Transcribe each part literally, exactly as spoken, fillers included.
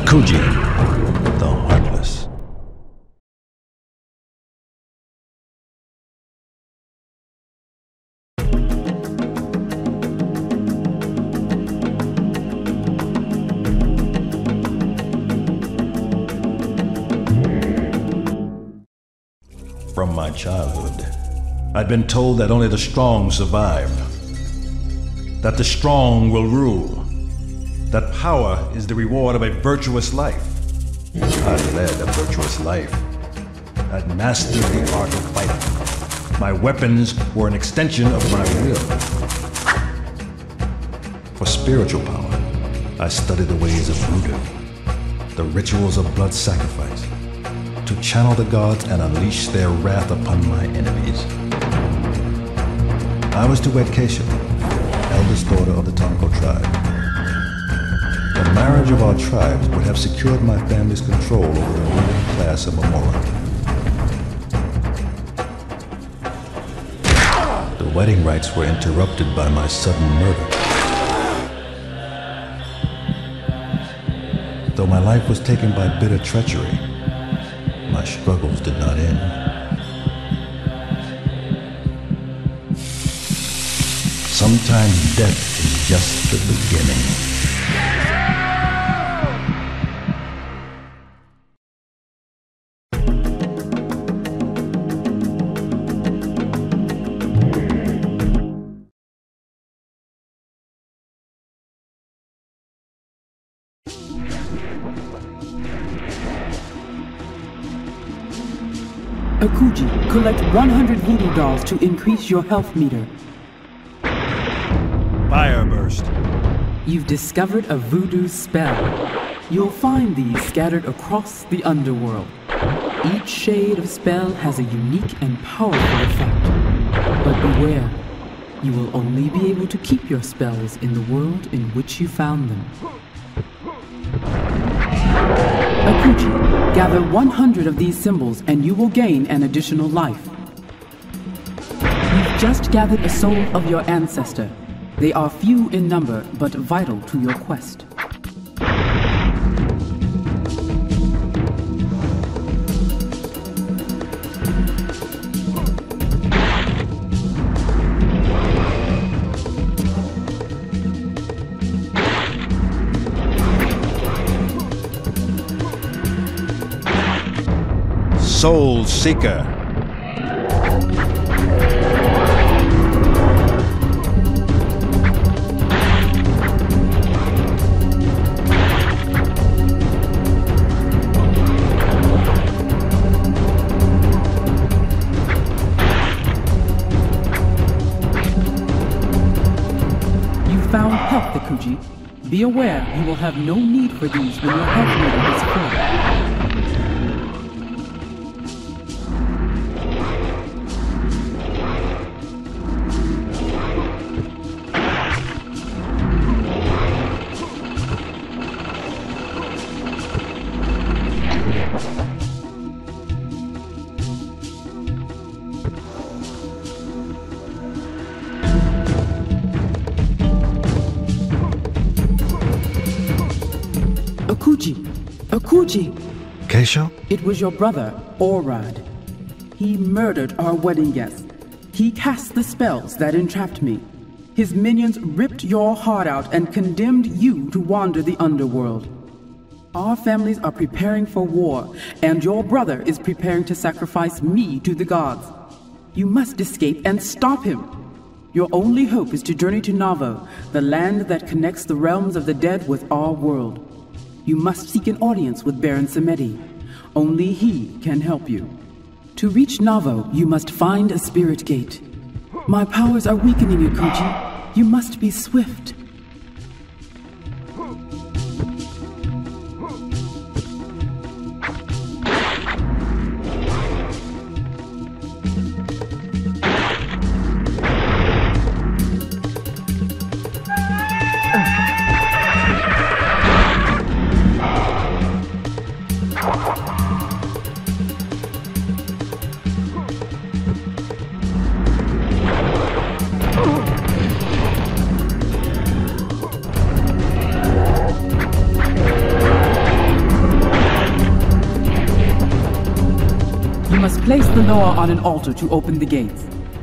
Akuji, the Heartless. From my childhood, I'd been told that only the strong survive, that the strong will rule, that power is the reward of a virtuous life. I led a virtuous life. I'd mastered the art of fighting. My weapons were an extension of my will. For spiritual power, I studied the ways of voodoo, the rituals of blood sacrifice, to channel the gods and unleash their wrath upon my enemies. I was to wed Kesho, eldest daughter of the Tonko tribe. The marriage of our tribes would have secured my family's control over the ruling class of Orad. The wedding rites were interrupted by my sudden murder. Though my life was taken by bitter treachery, my struggles did not end. Sometimes death is just the beginning. Akuji, collect one hundred voodoo dolls to increase your health meter. Fire burst. You've discovered a voodoo spell. You'll find these scattered across the Underworld. Each shade of spell has a unique and powerful effect. But beware, you will only be able to keep your spells in the world in which you found them. Akuji, gather one hundred of these symbols and you will gain an additional life. You've just gathered a soul of your ancestor. They are few in number, but vital to your quest. Soul Seeker. You found health, Akuji. Be aware you will have no need for these when your health meter is full. Akuji! Akuji! Kesho? It was your brother, Orad. He murdered our wedding guest. He cast the spells that entrapped me. His minions ripped your heart out and condemned you to wander the Underworld. Our families are preparing for war, and your brother is preparing to sacrifice me to the gods. You must escape and stop him. Your only hope is to journey to Navo, the land that connects the realms of the dead with our world. You must seek an audience with Baron Samedi. Only he can help you. To reach Navo, you must find a spirit gate. My powers are weakening, Akuji. You must be swift. Place the Loa on an altar to open the gates.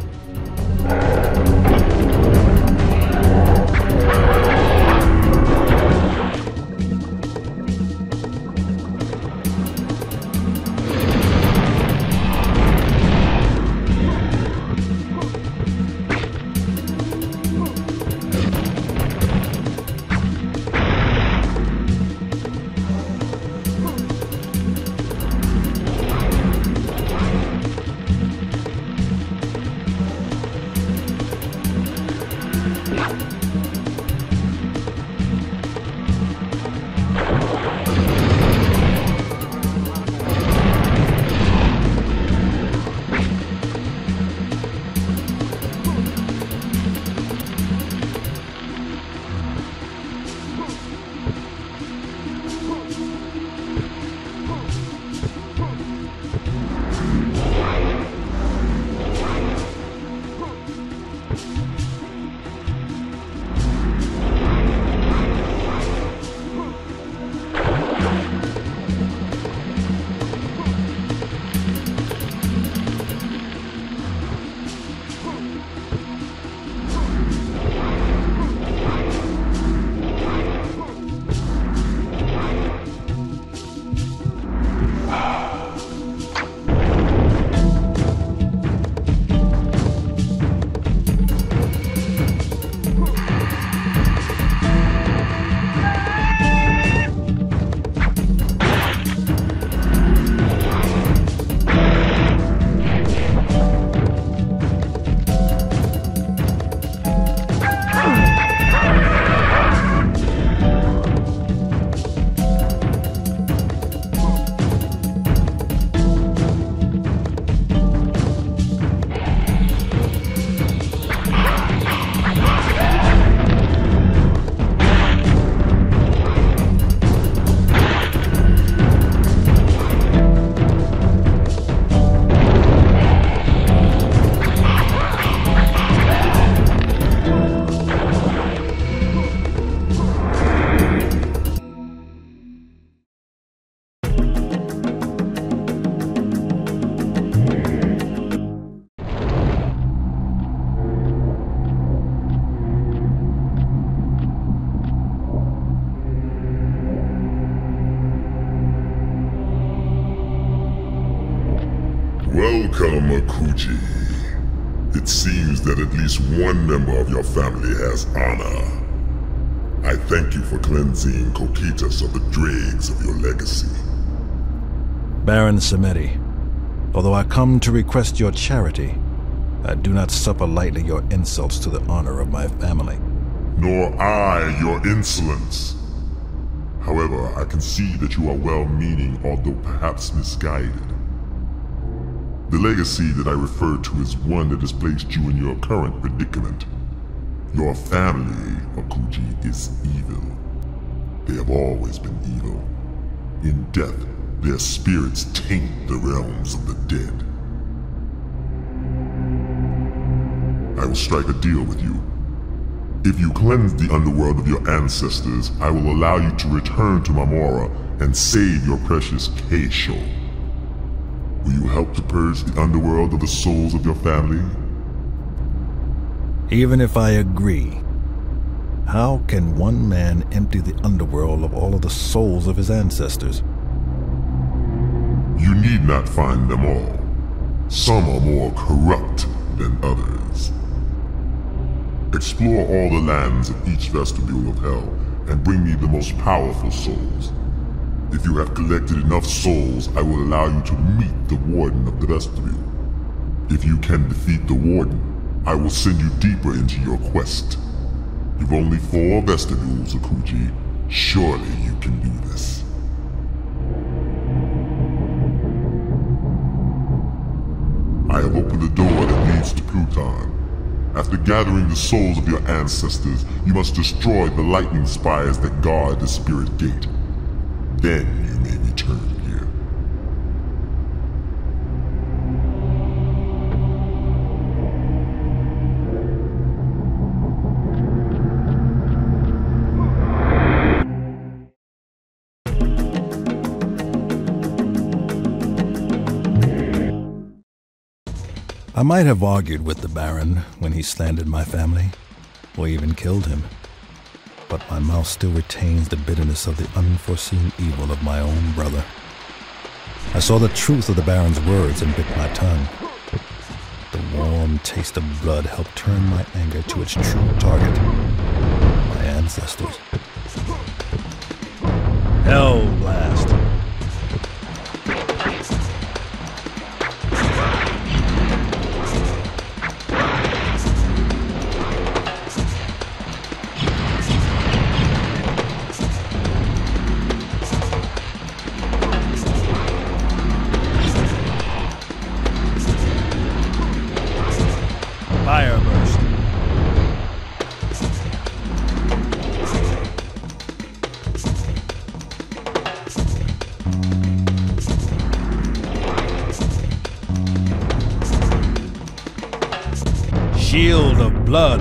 Welcome, Akuji. It seems that at least one member of your family has honor. I thank you for cleansing Coquitas of the dregs of your legacy. Baron Samedi, although I come to request your charity, I do not suffer lightly your insults to the honor of my family. Nor I your insolence. However, I can see that you are well-meaning, although perhaps misguided. The legacy that I refer to is one that has placed you in your current predicament. Your family, Akuji, is evil. They have always been evil. In death, their spirits taint the realms of the dead. I will strike a deal with you. If you cleanse the underworld of your ancestors, I will allow you to return to Marmora and save your precious Kesho. Will you help to purge the underworld of the souls of your family? Even if I agree, how can one man empty the underworld of all of the souls of his ancestors? You need not find them all. Some are more corrupt than others. Explore all the lands of each vestibule of hell and bring me the most powerful souls. If you have collected enough souls, I will allow you to meet the warden of the vestibule. If you can defeat the warden, I will send you deeper into your quest. You've only four vestibules, Akuji. Surely you can do this. I have opened the door that leads to Pluton. After gathering the souls of your ancestors, you must destroy the lightning spires that guard the spirit gate. Then you may return here. I might have argued with the Baron when he slandered my family, or even killed him, but my mouth still retains the bitterness of the unforeseen evil of my own brother. I saw the truth of the Baron's words and bit my tongue. The warm taste of blood helped turn my anger to its true target, my ancestors. Hell blast. Fire burst. Shield of blood.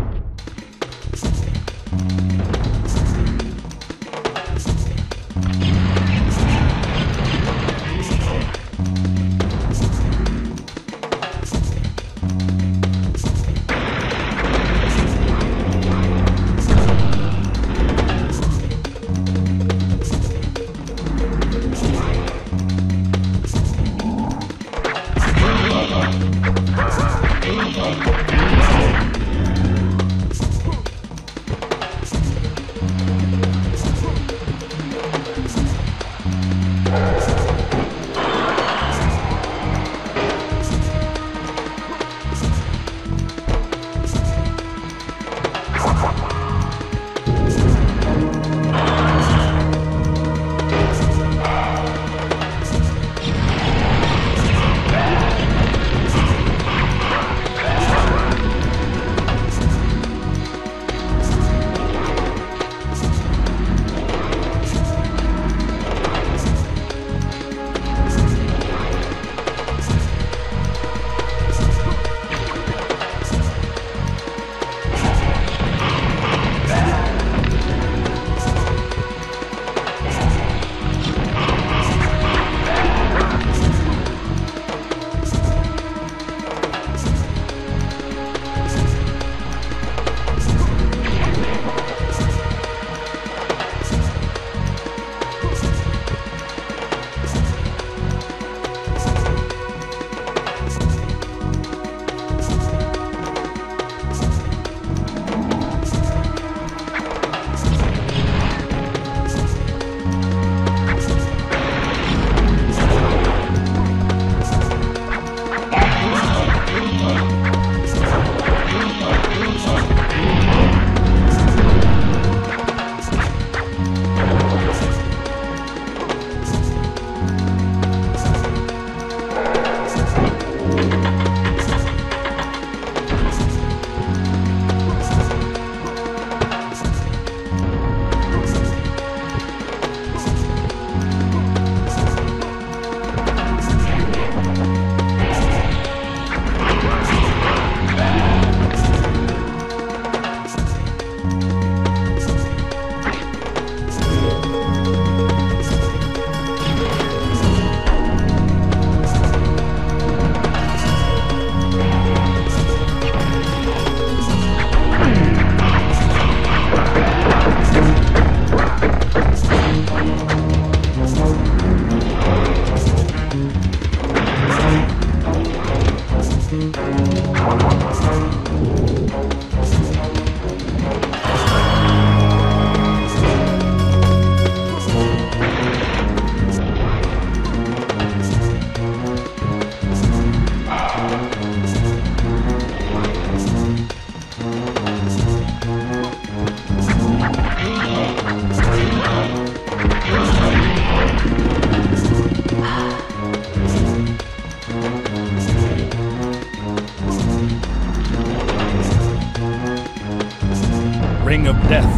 Ring of Death.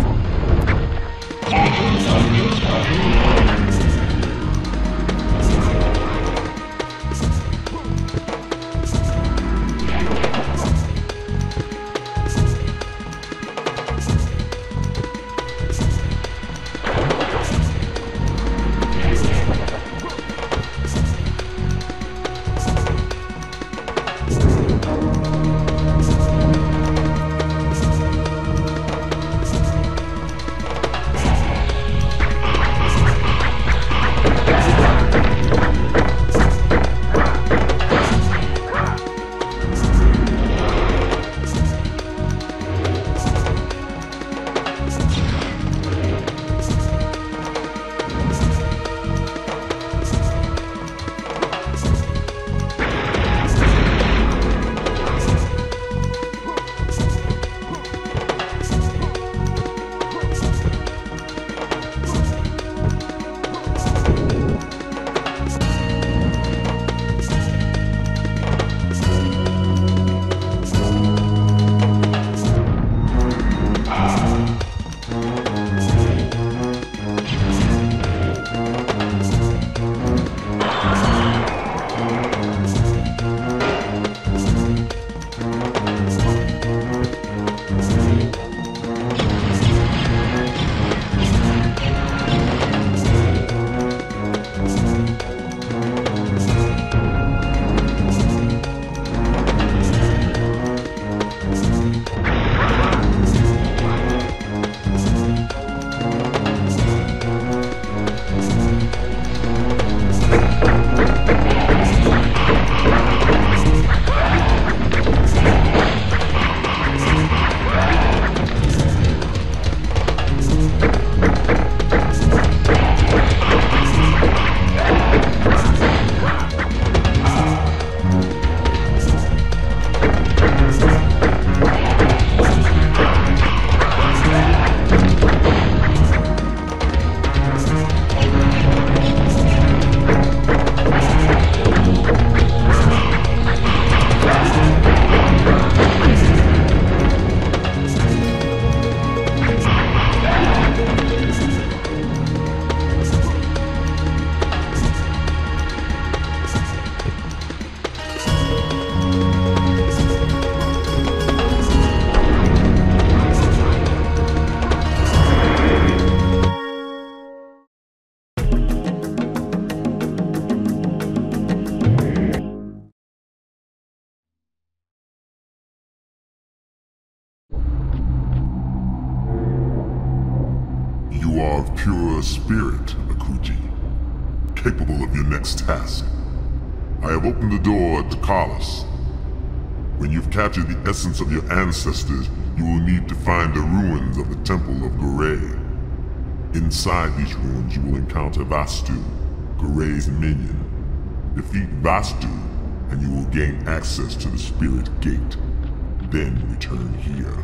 You are of pure spirit, Akuji, capable of your next task. I have opened the door to Carlos. When you've captured the essence of your ancestors, you will need to find the ruins of the Temple of Gore. Inside these ruins, you will encounter Vastu, Gore's minion. Defeat Vastu, and you will gain access to the Spirit Gate. Then return here.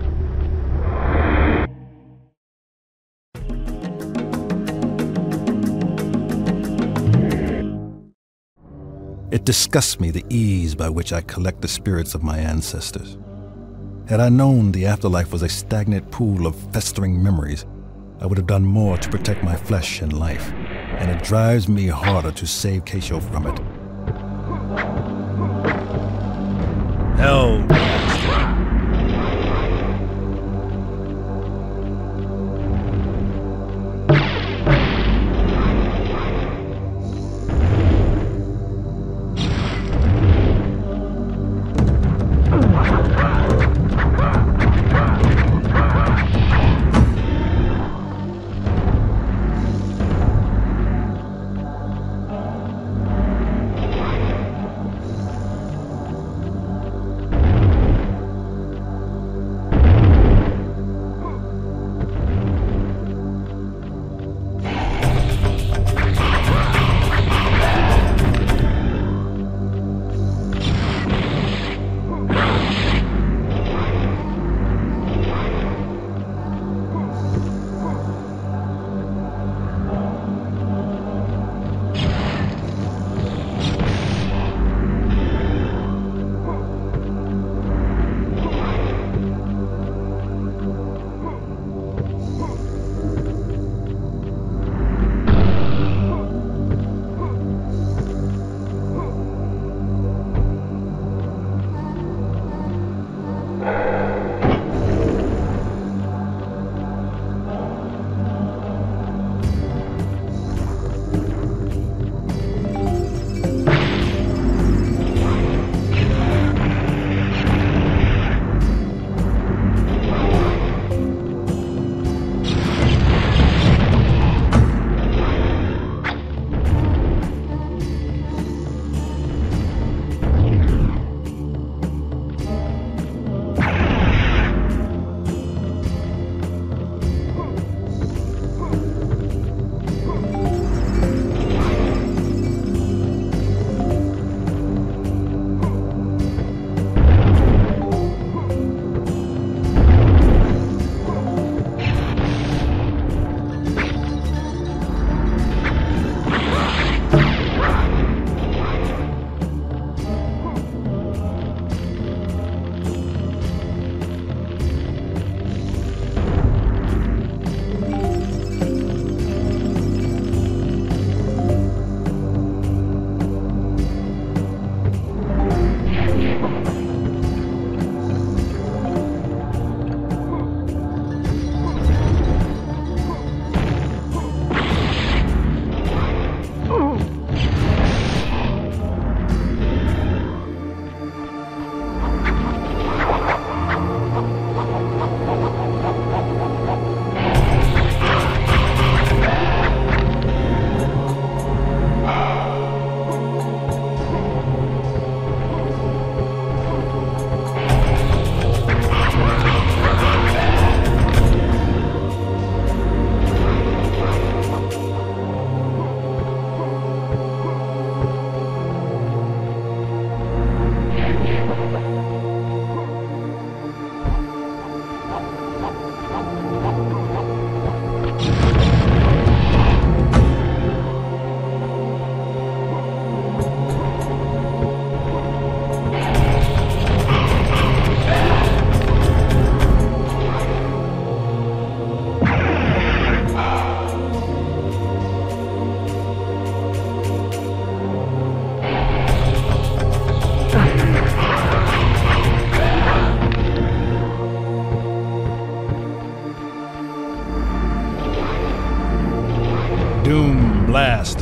It disgusts me the ease by which I collect the spirits of my ancestors. Had I known the afterlife was a stagnant pool of festering memories, I would have done more to protect my flesh and life, and it drives me harder to save Kesho from it. Hell. Doom blast.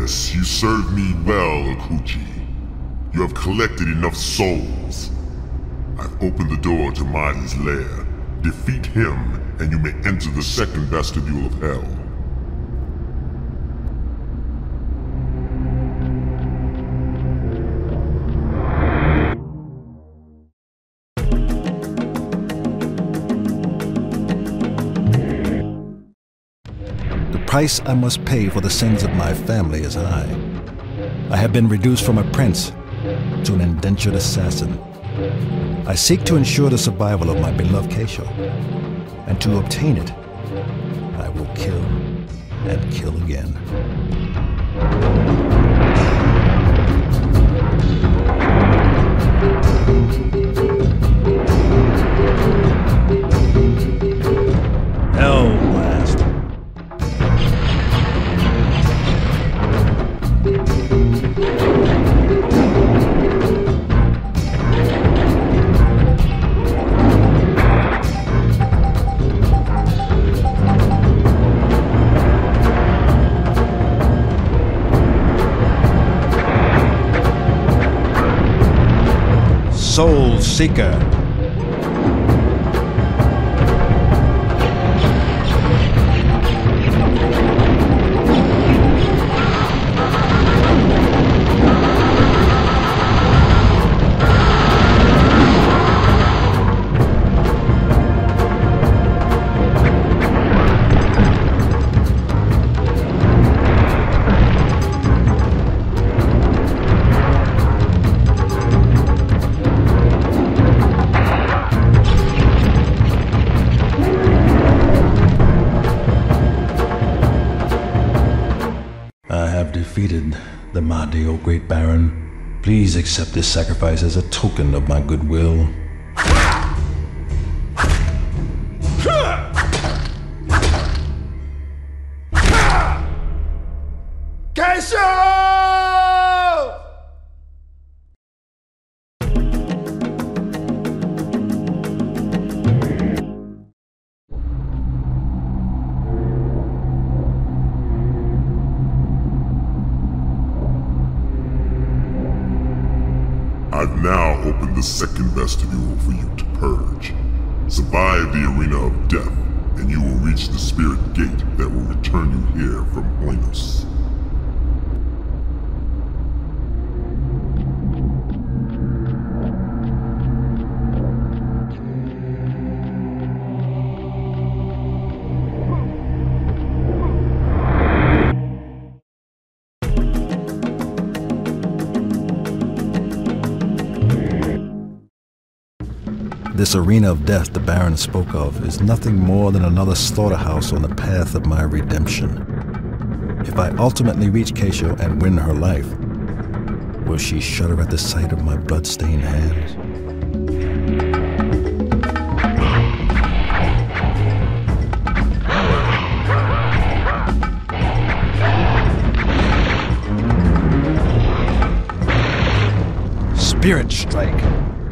Yes, you served me well, Akuji. You have collected enough souls. I've opened the door to Mahdi's lair. Defeat him, and you may enter the second vestibule of hell. The price I must pay for the sins of my family is high. I have been reduced from a prince to an indentured assassin. I seek to ensure the survival of my beloved Kesho, and to obtain it, I will kill and kill again. Hell blast. Soul Seeker. Defeated the Mahdi, O great Baron. Please accept this sacrifice as a token of my goodwill. Kesho! I've now opened the second vestibule for you to purge. Survive the arena of death, and you will reach the spirit gate that will return you here from Oinus. This arena of death the Baron spoke of is nothing more than another slaughterhouse on the path of my redemption. If I ultimately reach Kesho and win her life, will she shudder at the sight of my blood-stained hands? Spirit Strike.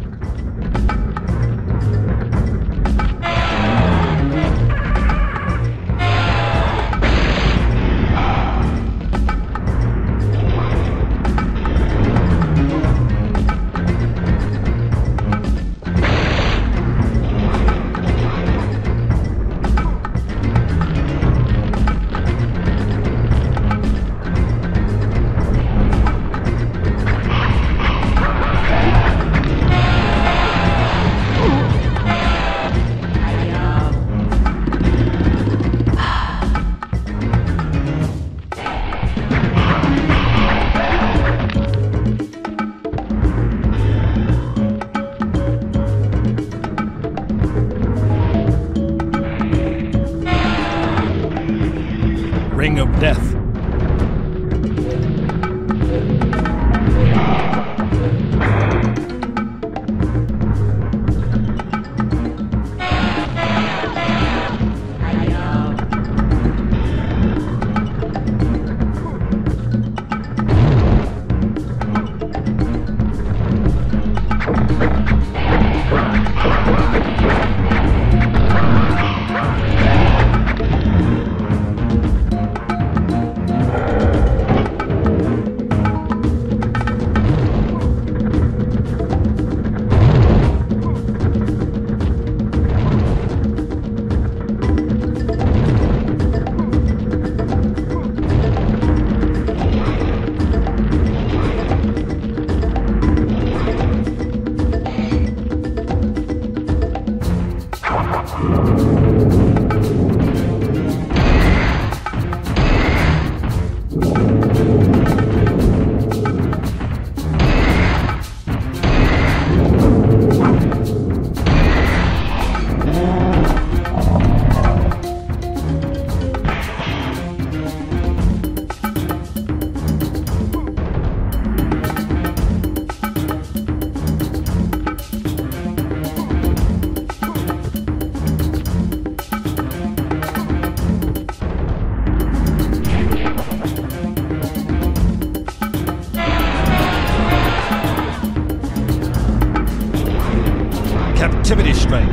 Ring of Death. strike.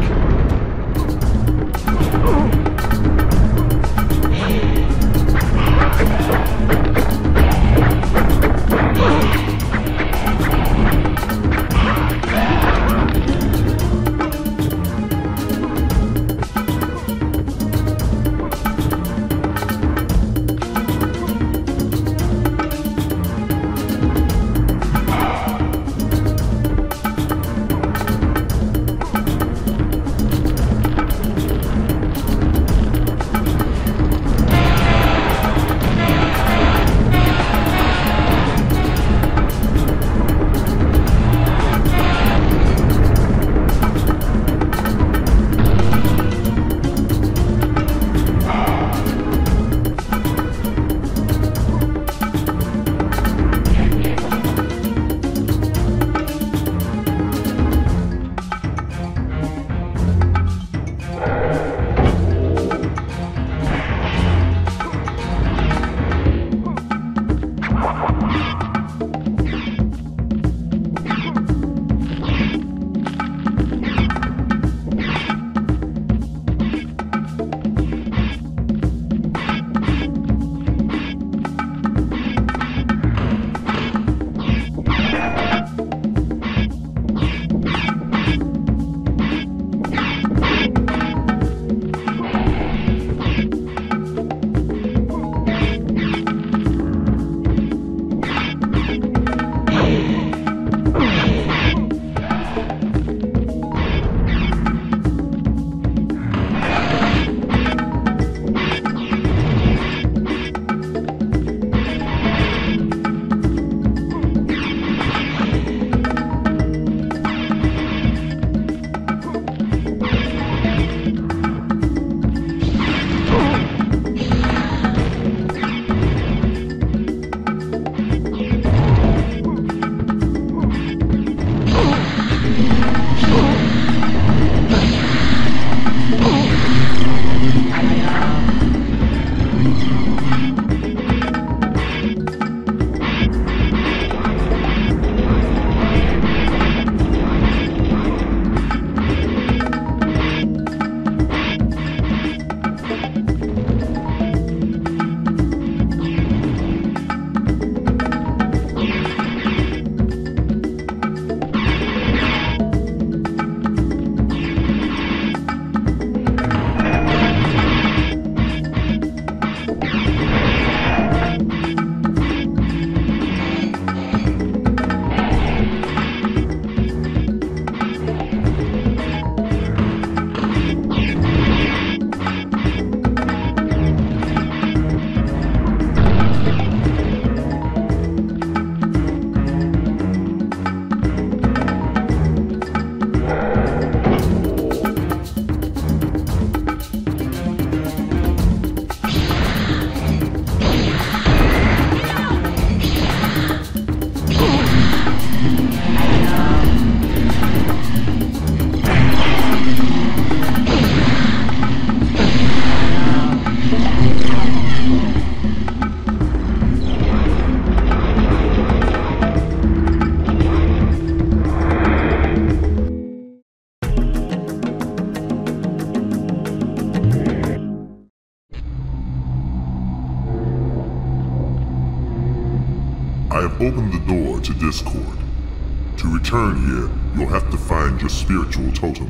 opened the door to Discord. To return here, you'll have to find your spiritual totem.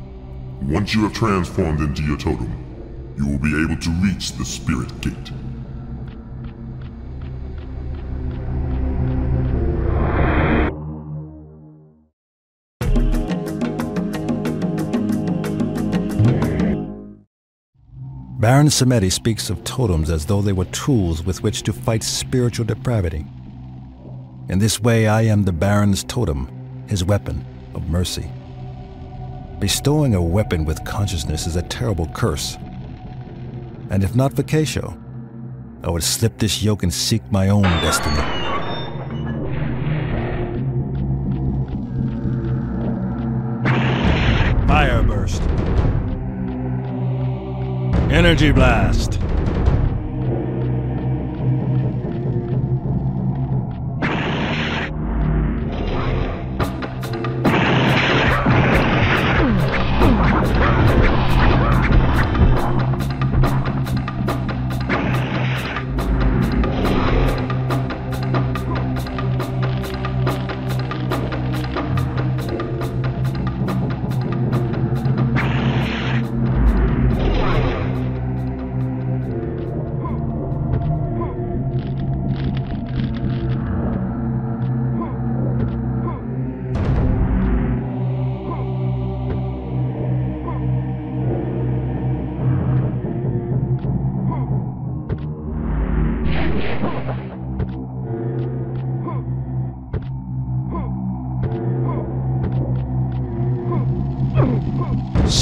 Once you have transformed into your totem, you will be able to reach the Spirit Gate. Baron Samedi speaks of totems as though they were tools with which to fight spiritual depravity. In this way, I am the Baron's totem, his weapon of mercy. Bestowing a weapon with consciousness is a terrible curse. And if not for Kesho, I would slip this yoke and seek my own destiny. Fire burst. Energy blast.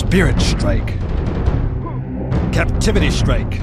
Spirit strike. Captivity strike.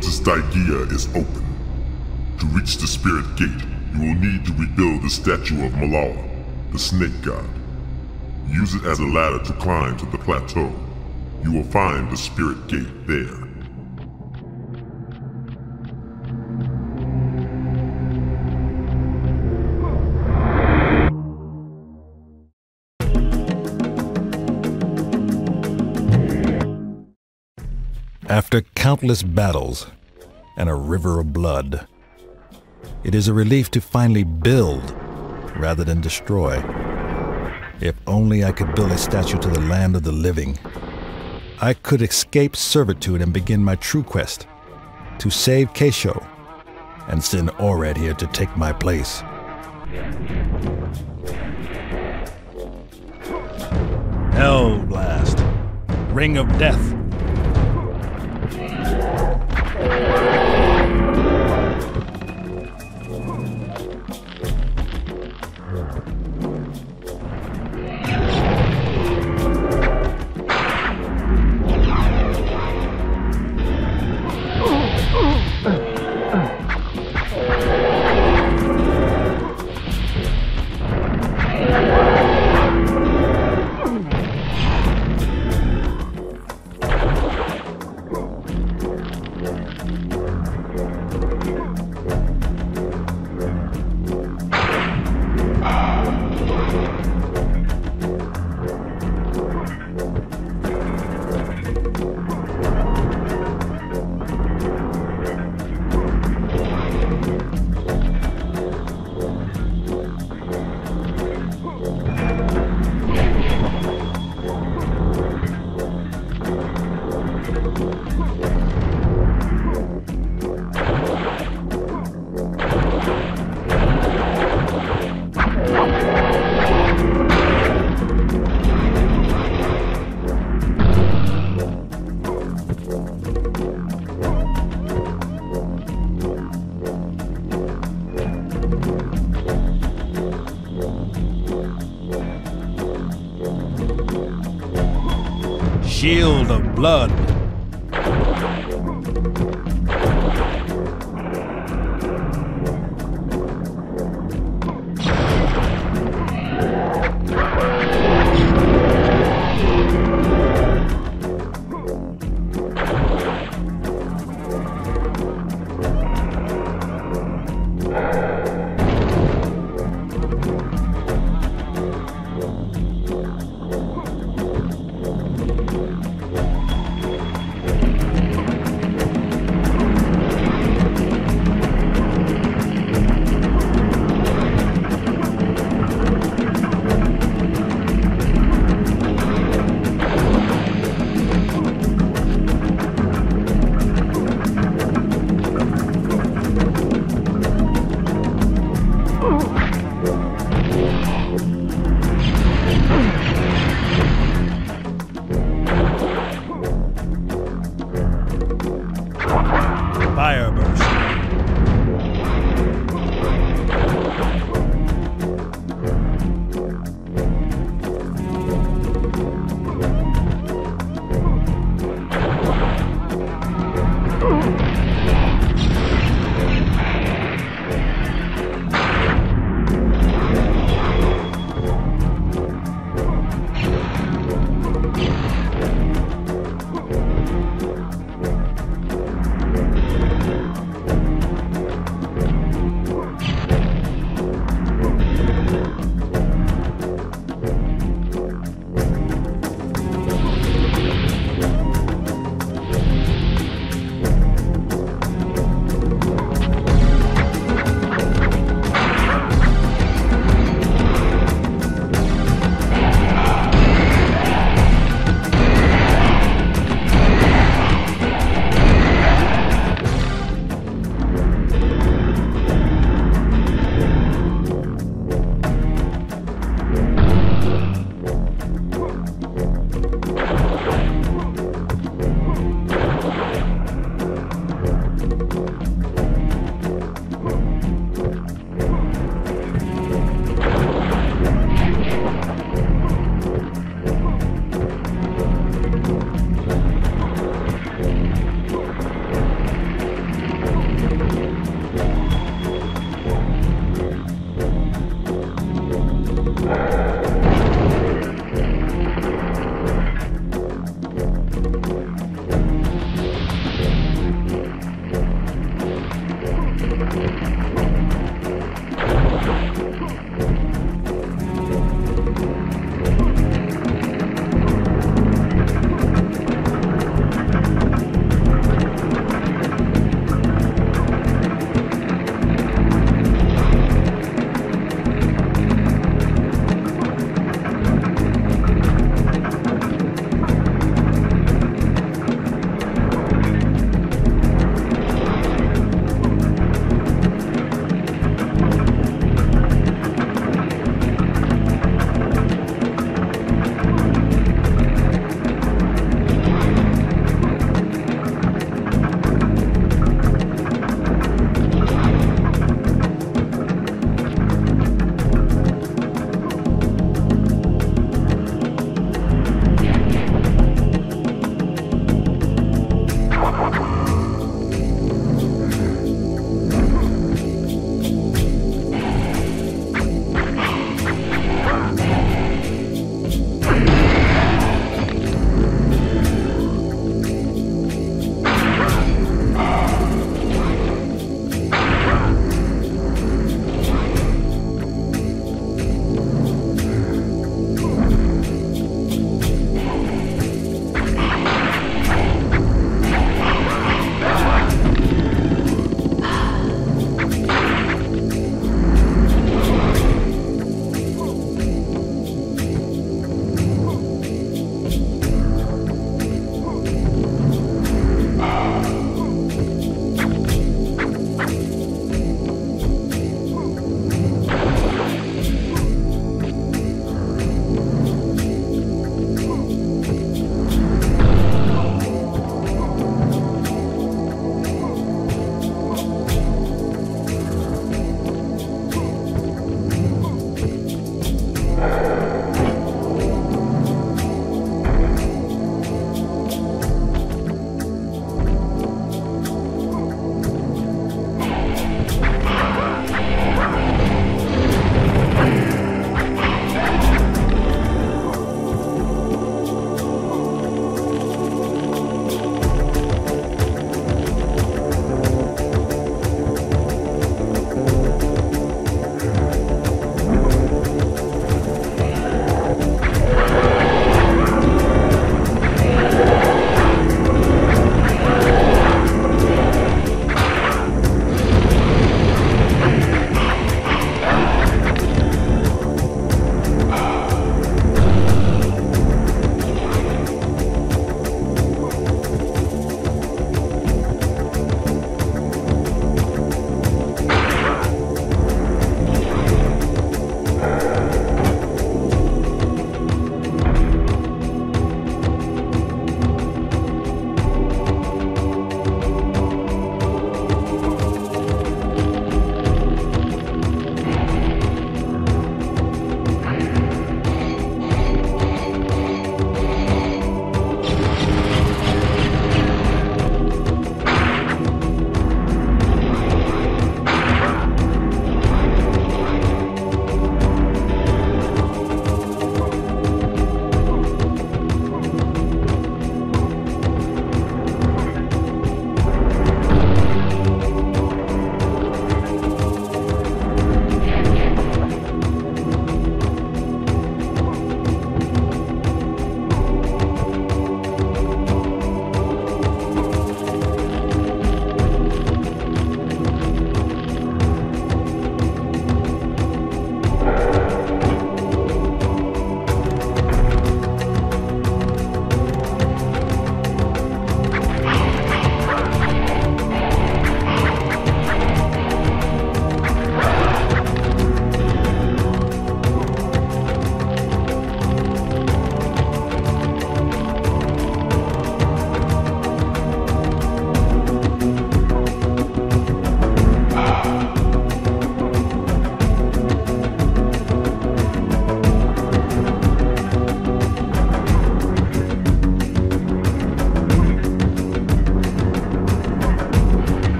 Stygia is open. To reach the spirit gate, you will need to rebuild the statue of Malawa, the snake god. Use it as a ladder to climb to the plateau. You will find the spirit gate there. After countless battles and a river of blood, it is a relief to finally build rather than destroy. If only I could build a statue to the land of the living, I could escape servitude and begin my true quest to save Kesho and send Orad here to take my place. Hell Blast, Ring of Death. Shield of Blood.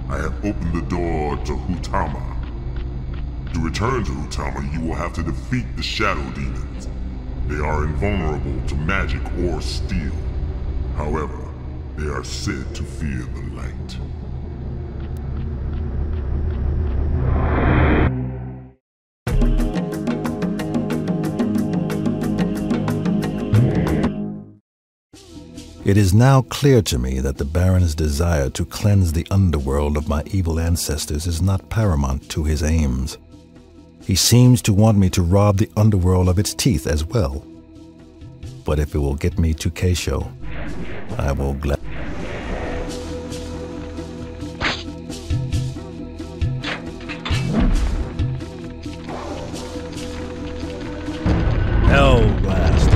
I have opened the door to Hutama. To return to Hutama, you will have to defeat the Shadow Demons. They are invulnerable to magic or steel. However, they are said to fear the light. It is now clear to me that the Baron's desire to cleanse the underworld of my evil ancestors is not paramount to his aims. He seems to want me to rob the underworld of its teeth as well. But if it will get me to Kesho, I will gladly. Hell blast.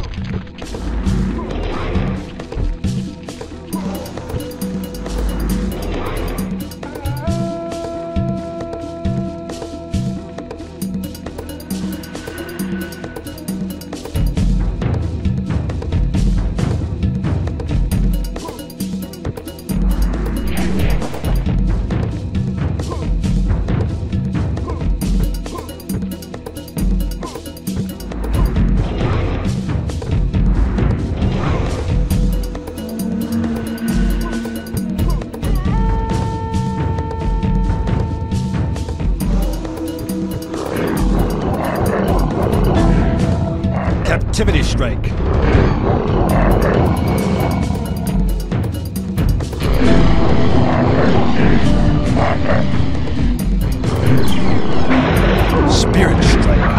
Captivity strike. Spirit strike.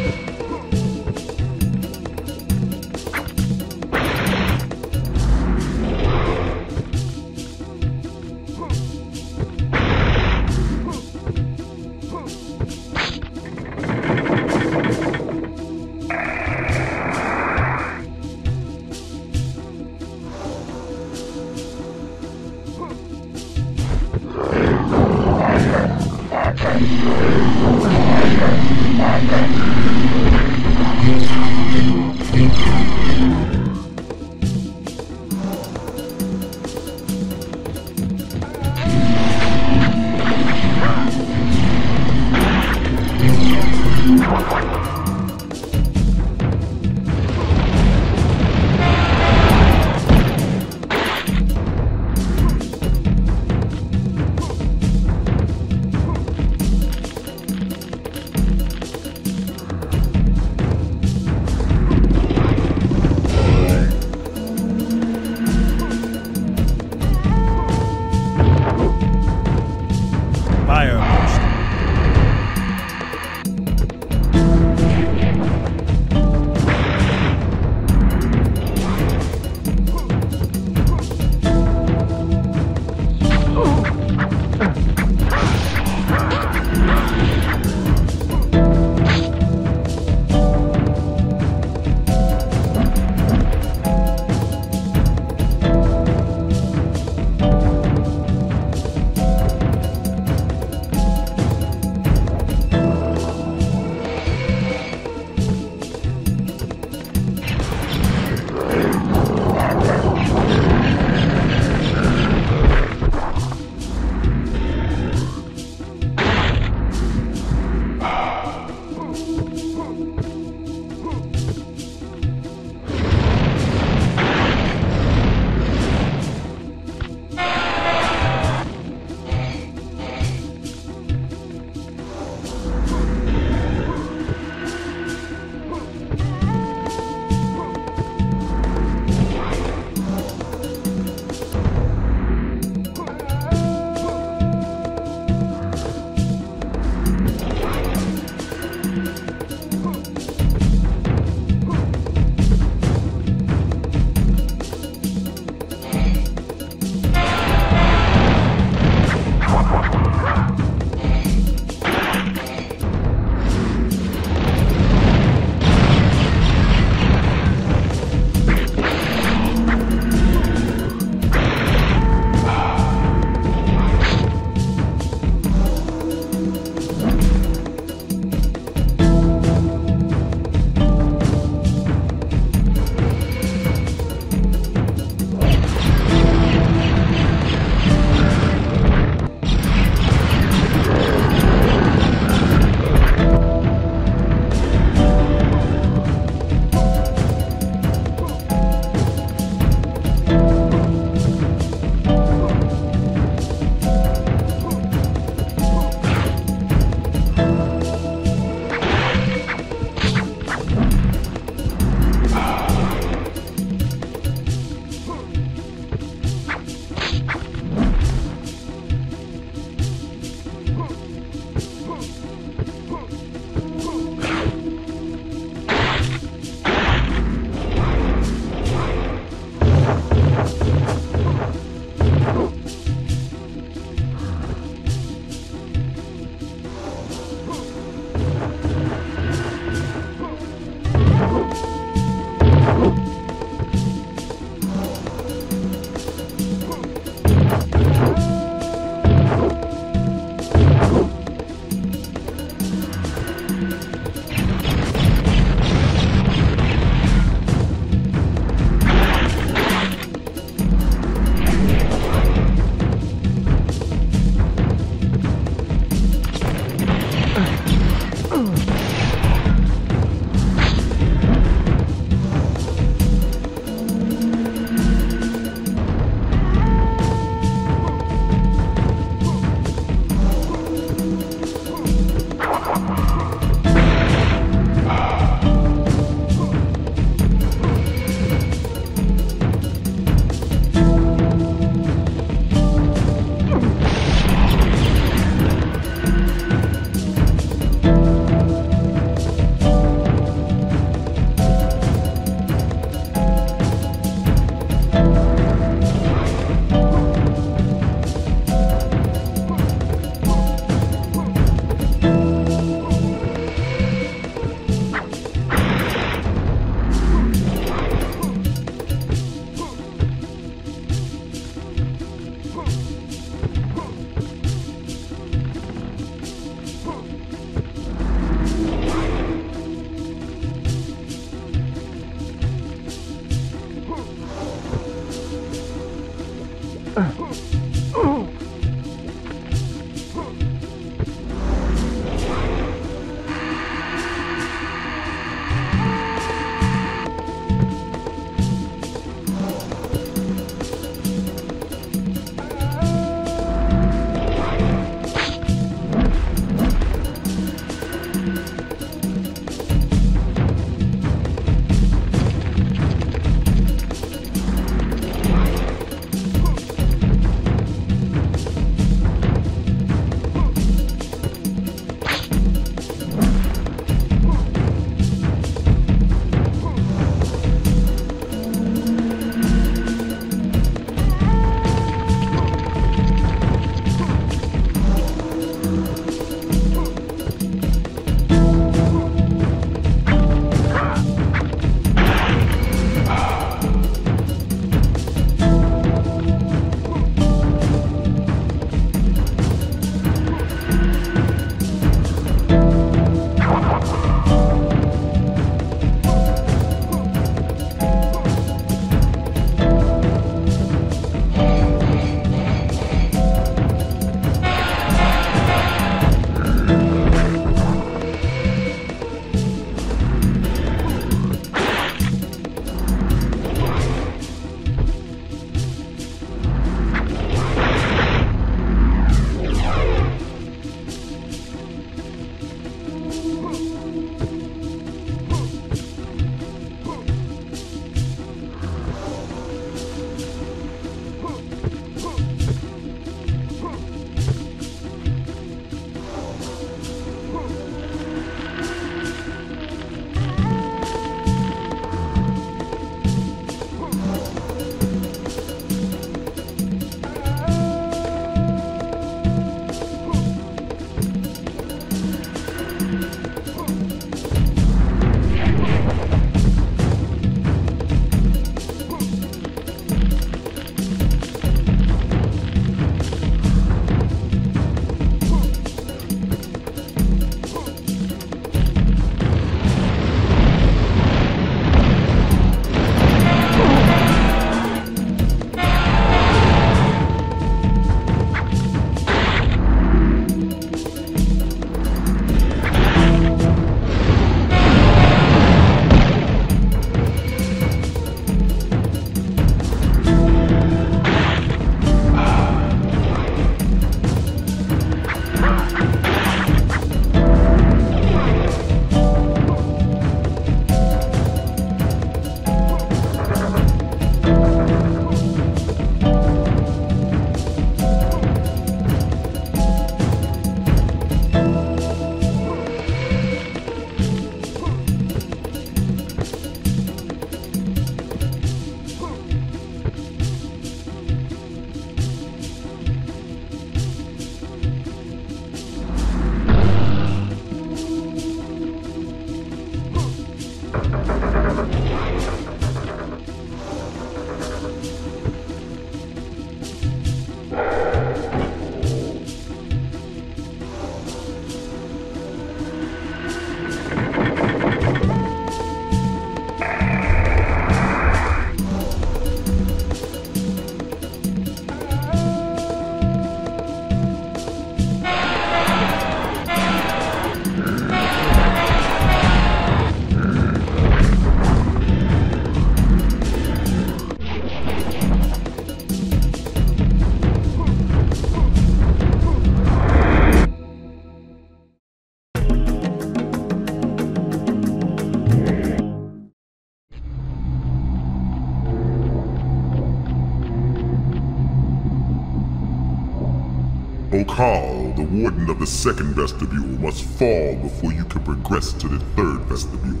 Okal, the warden of the second vestibule, must fall before you can progress to the third vestibule.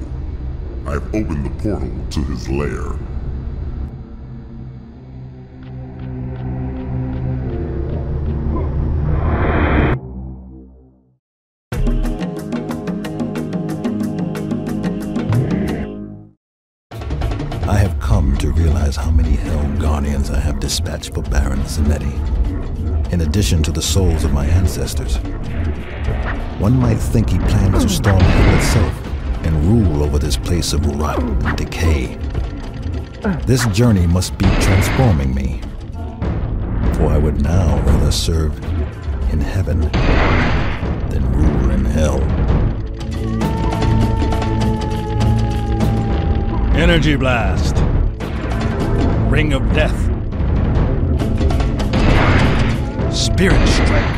I have opened the portal to his lair. I have come to realize how many Hell Guardians I have dispatched for Baron Samedi. in addition to the souls of my ancestors. One might think he plans to storm hell itself and rule over this place of rot and decay. This journey must be transforming me, for I would now rather serve in heaven than rule in hell. Energy blast. Ring of death. Spirit strike.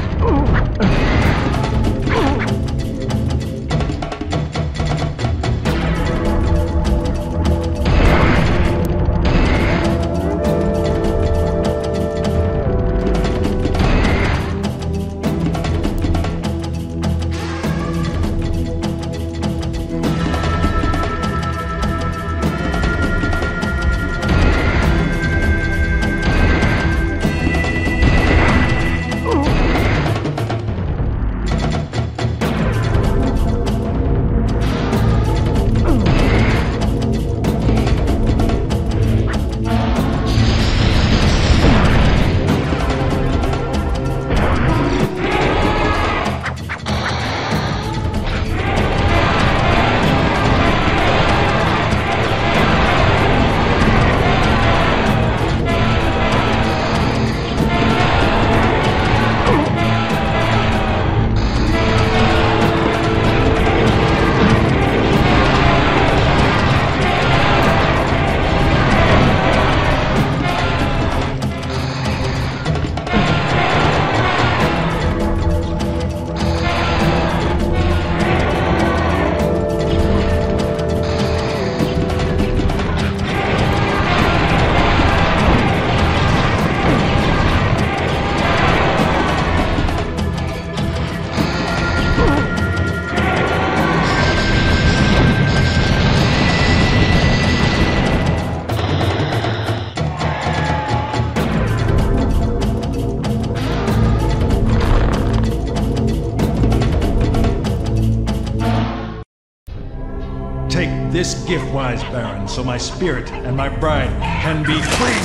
This gift, wise Baron, so my spirit and my bride can be free!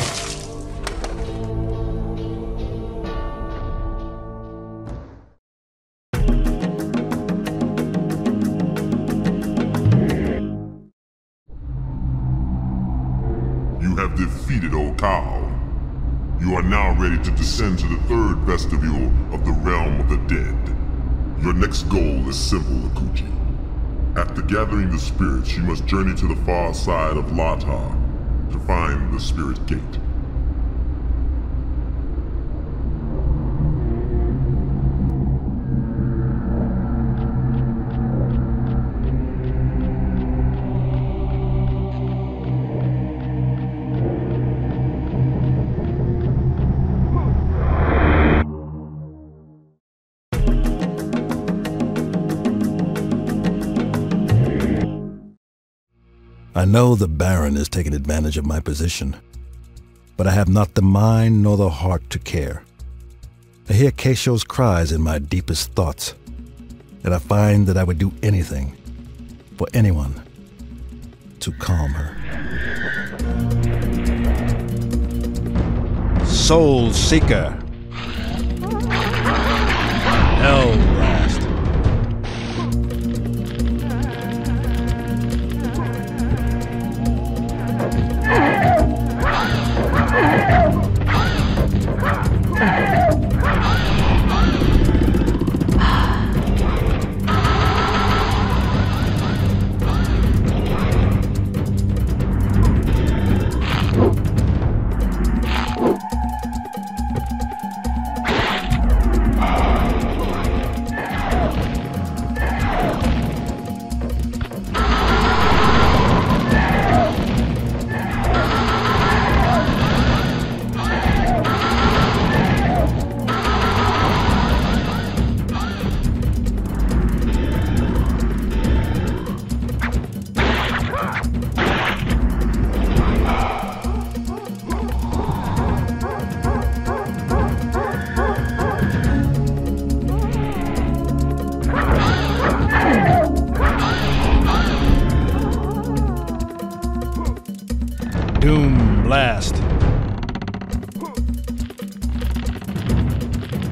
You have defeated Okao. You are now ready to descend to the third vestibule of the realm of the dead. Your next goal is simple, Akuji. After gathering the spirits, you must journey to the far side of Lata to find the spirit gate. I know the Baron is taking advantage of my position, but I have not the mind nor the heart to care. I hear Kesho's cries in my deepest thoughts, and I find that I would do anything, for anyone, to calm her. Soul Seeker. Hell Blast. Doom Blast.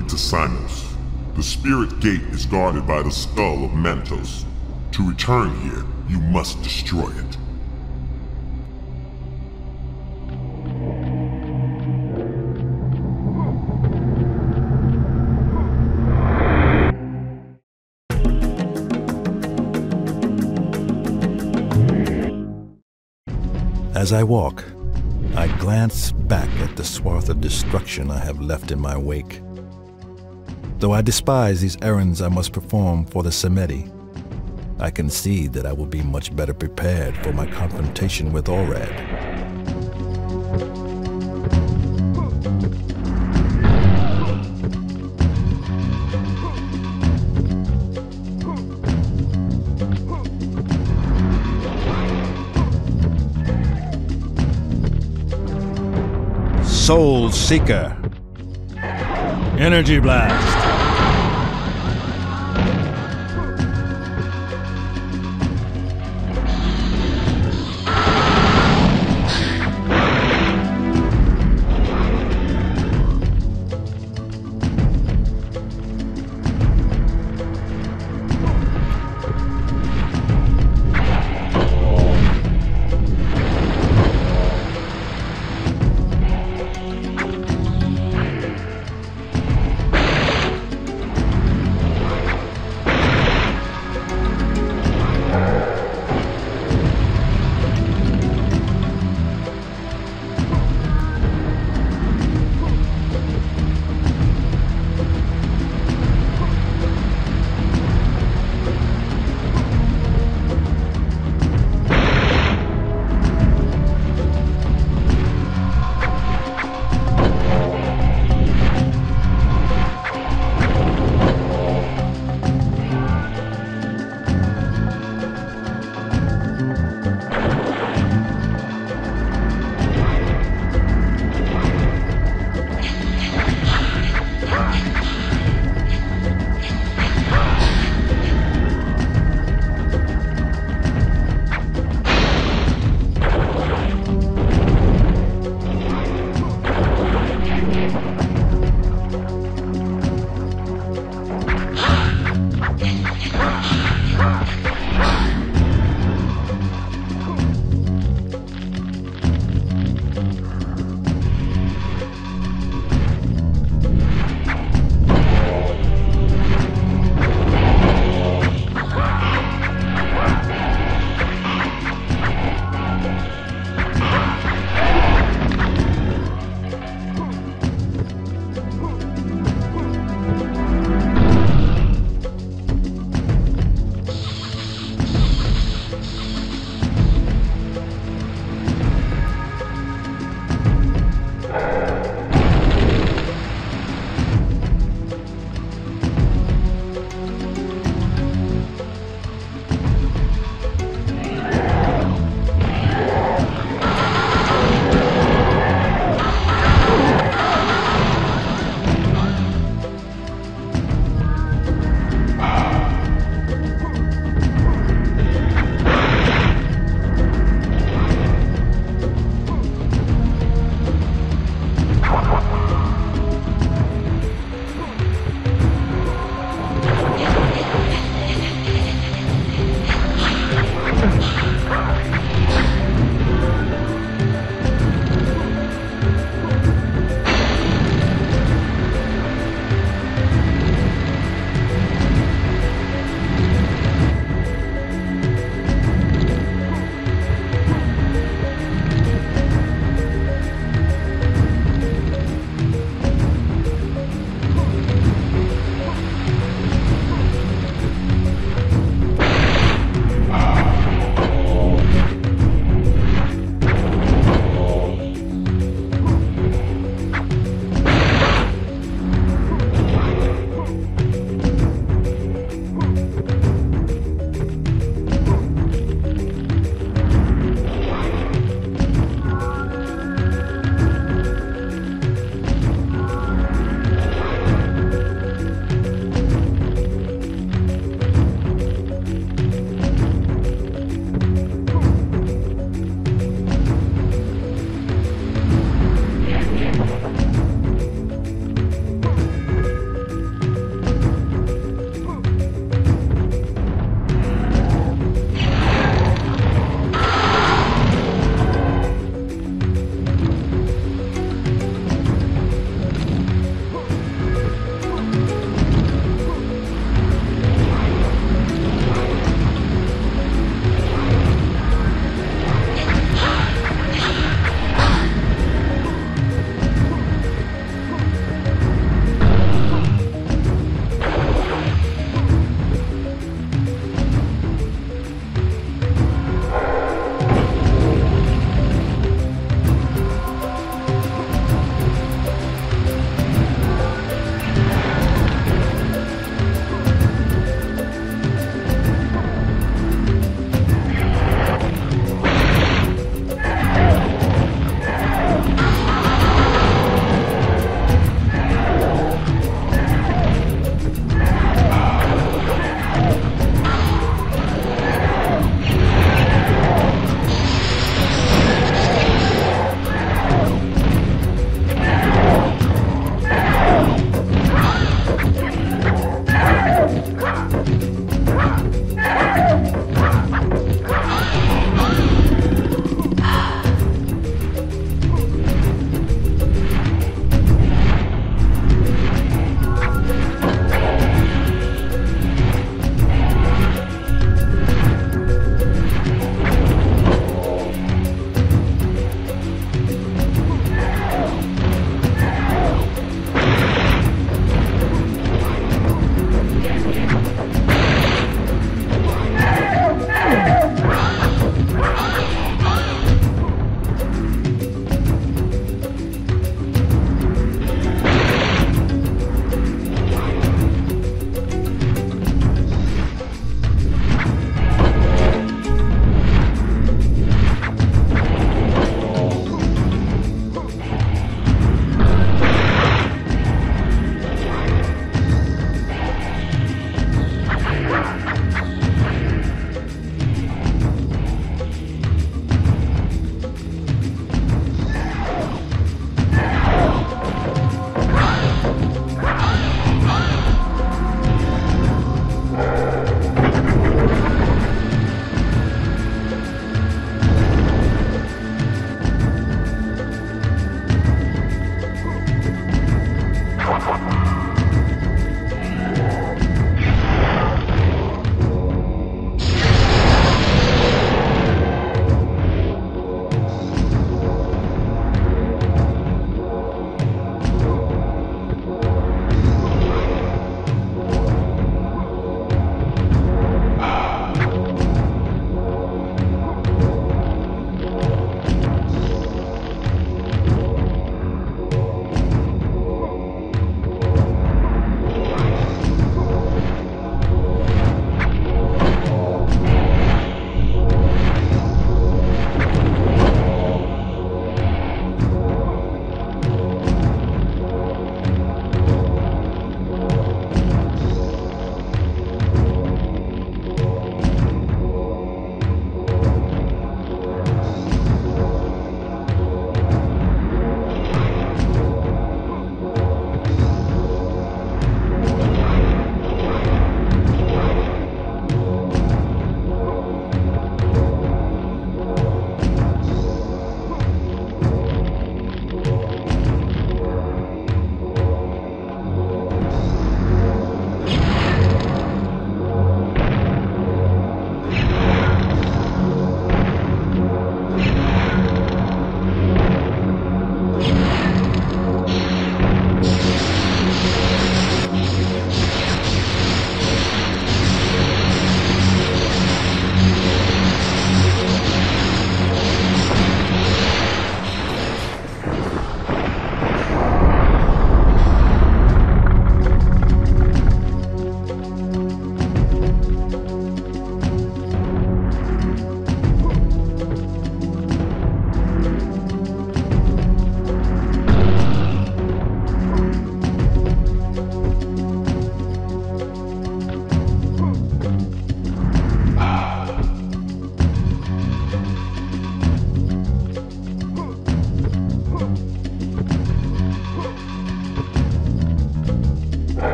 journey to Simos. The spirit gate is guarded by the skull of Mantos. To return here, you must destroy it. As I walk, I glance back at the swath of destruction I have left in my wake. Though I despise these errands I must perform for the Samedi, I can see that I will be much better prepared for my confrontation with Orad. Soul Seeker. Energy Blast.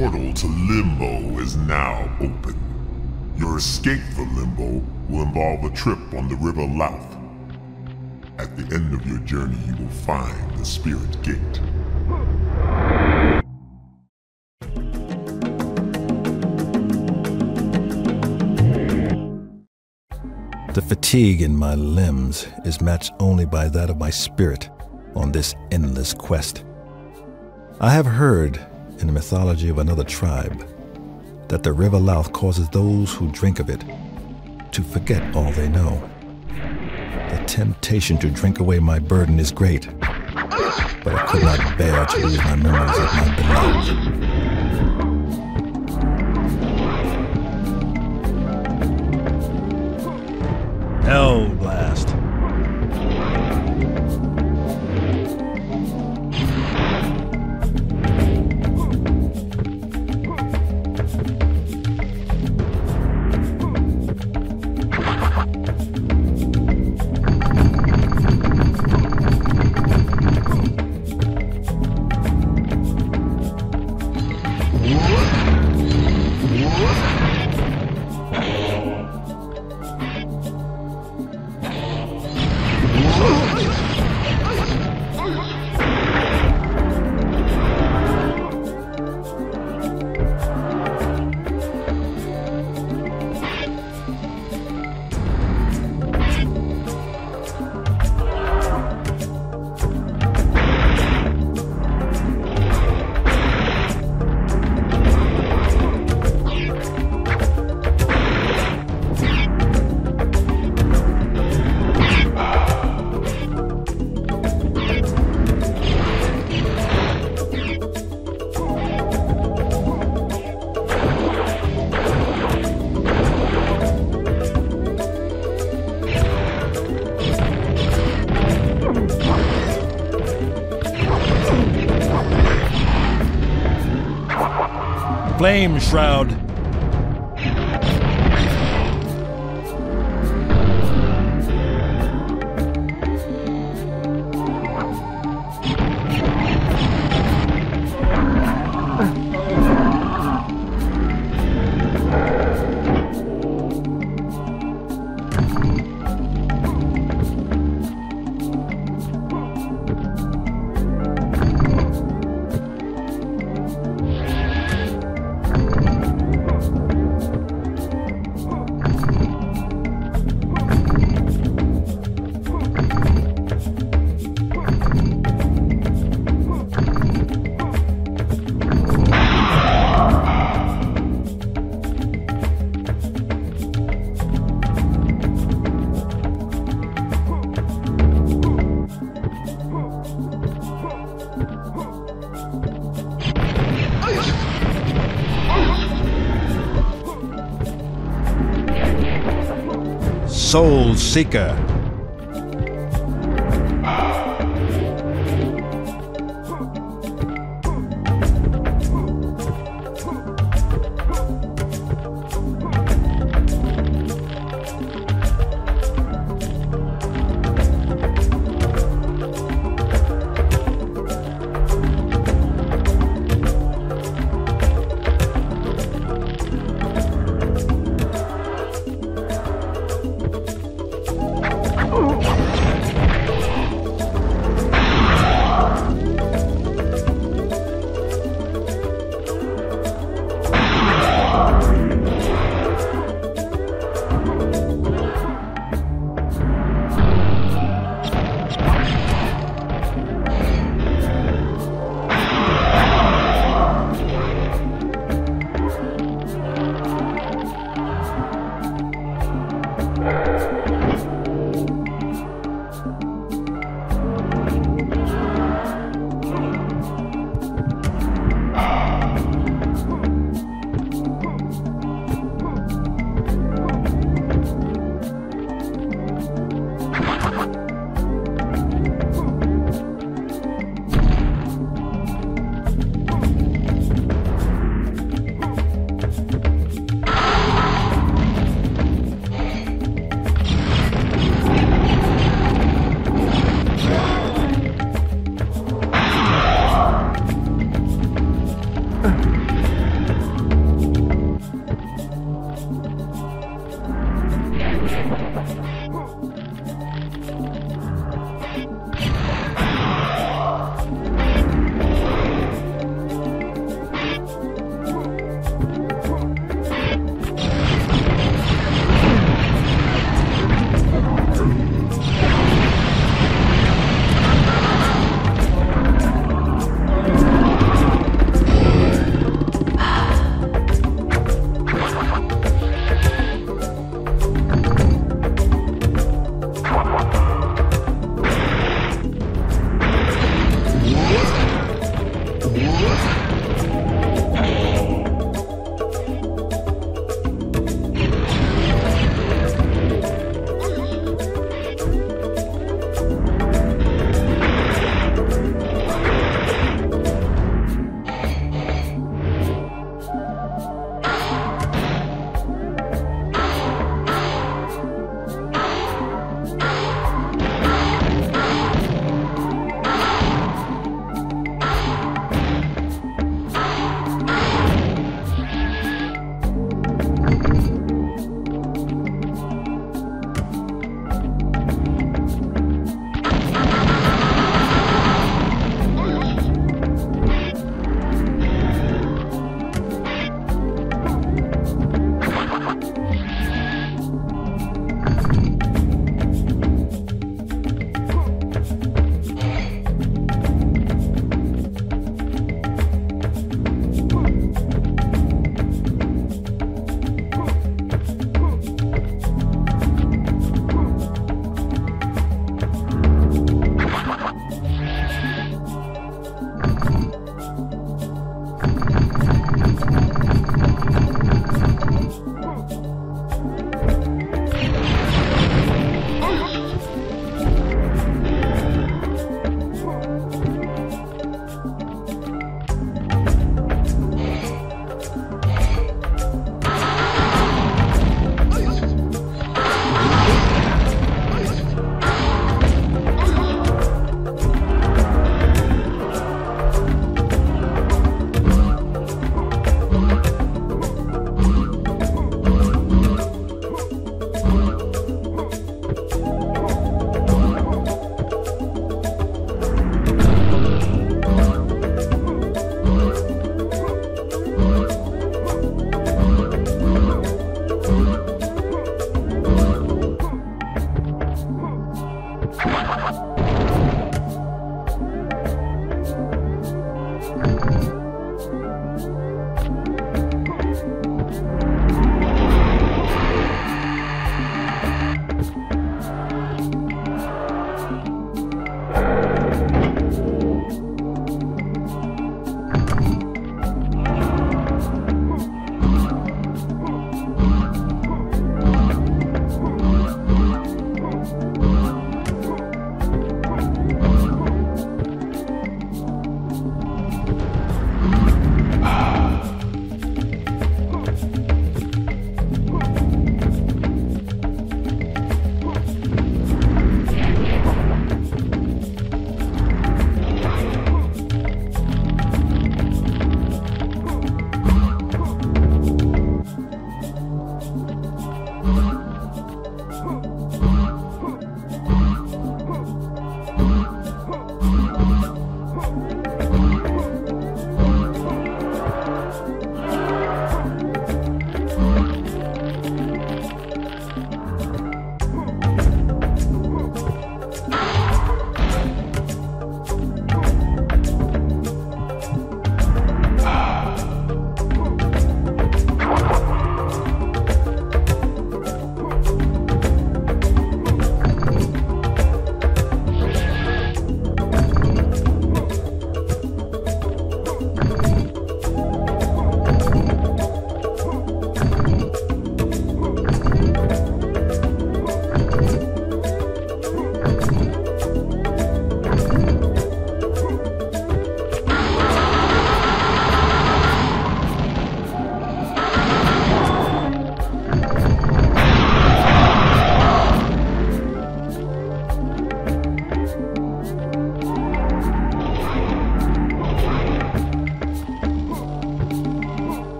portal to Limbo is now open. Your escape from Limbo will involve a trip on the River Louth. At the end of your journey, you will find the Spirit Gate. The fatigue in my limbs is matched only by that of my spirit on this endless quest. I have heard in the mythology of another tribe that the River Louth causes those who drink of it to forget all they know. The temptation to drink away my burden is great, but I could not bear to lose my memories of my beloved. Hell blast. Flame Shroud. Soul Seeker.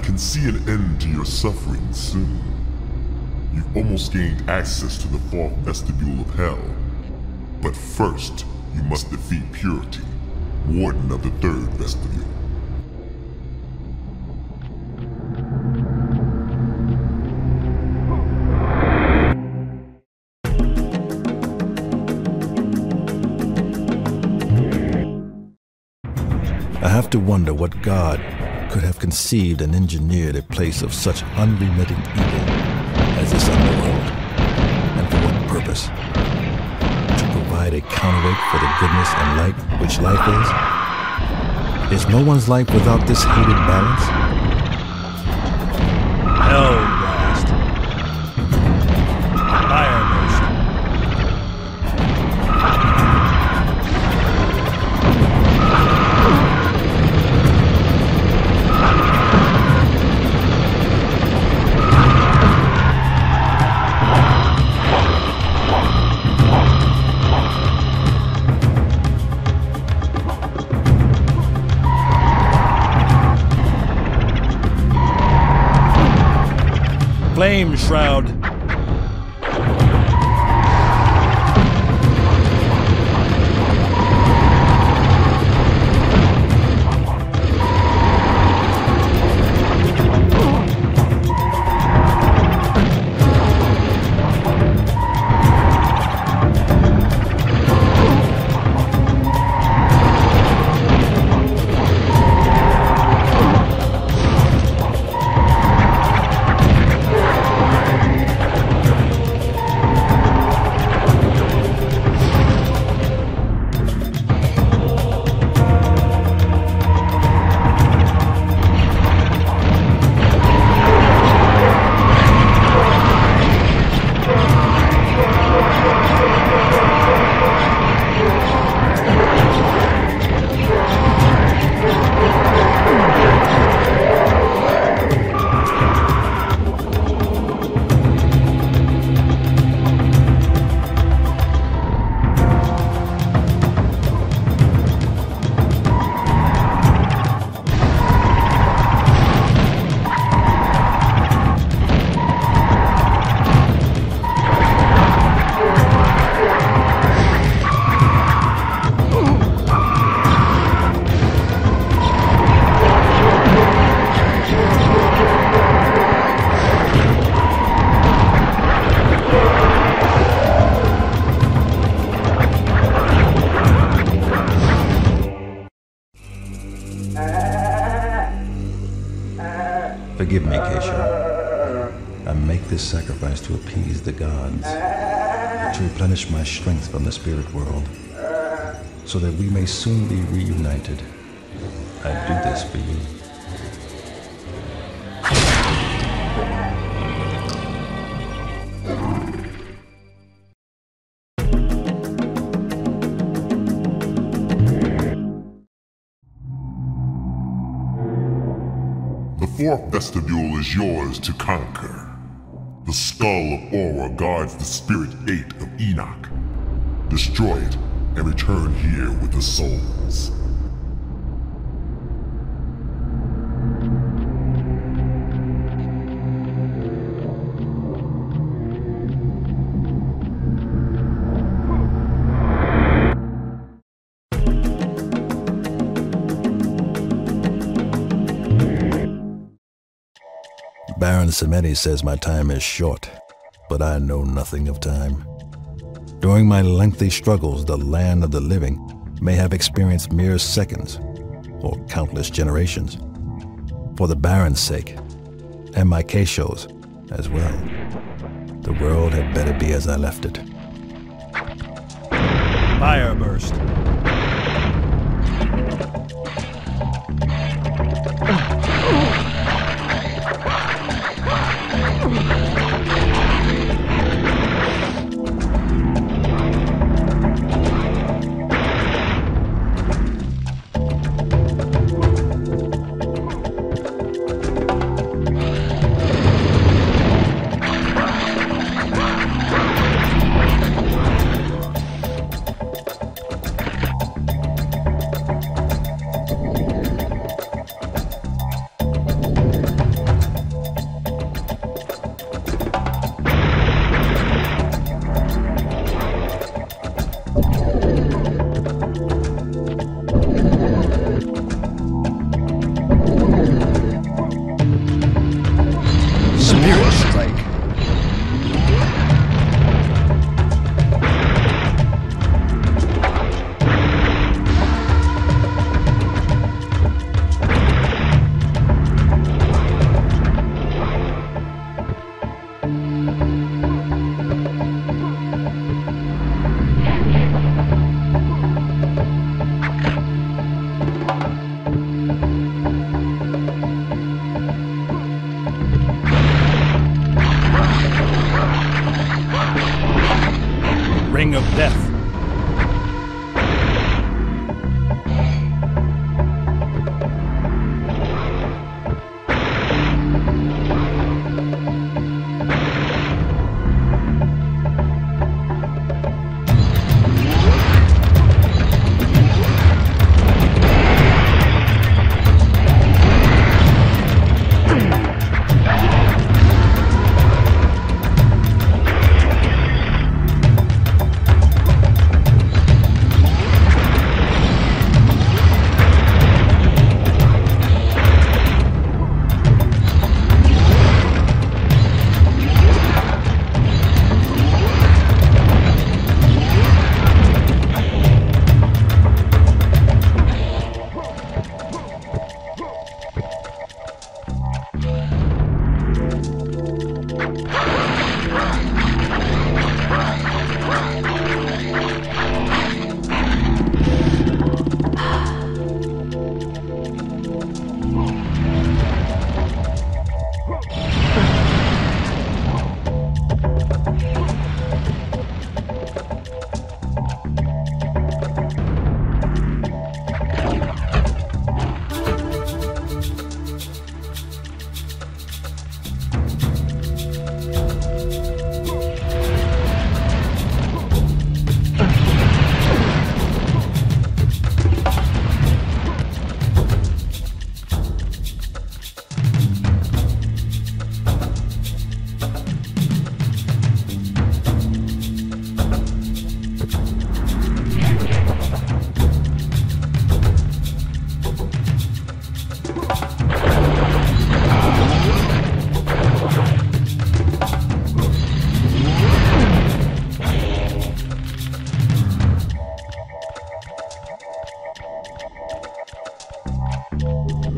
can see an end to your suffering soon. You've almost gained access to the fourth vestibule of hell. But first, you must defeat Purity, warden of the third vestibule. I have to wonder what god could have conceived and engineered a place of such unremitting evil as this underworld, and for what purpose? To provide a counterweight for the goodness and light which life is? Is no one's life without this hated balance? Hellblast. Fireburst. Flame Shroud. Forgive me, Kesho. I make this sacrifice to appease the gods, to replenish my strength from the spirit world, so that we may soon be reunited. I do this for you. The fourth vestibule is yours to conquer. The skull of Orad guards the spirit gate of Enoch. Destroy it and return here with the souls. Baron Samedi says my time is short, but I know nothing of time. During my lengthy struggles, the land of the living may have experienced mere seconds, or countless generations. For the Baron's sake, and my Kesho's as well, the world had better be as I left it. Fire burst.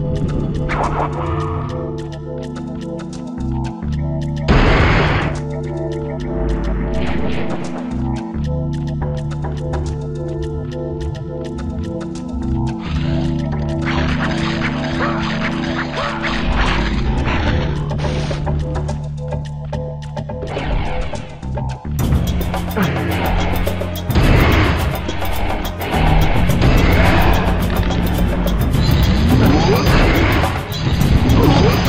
What?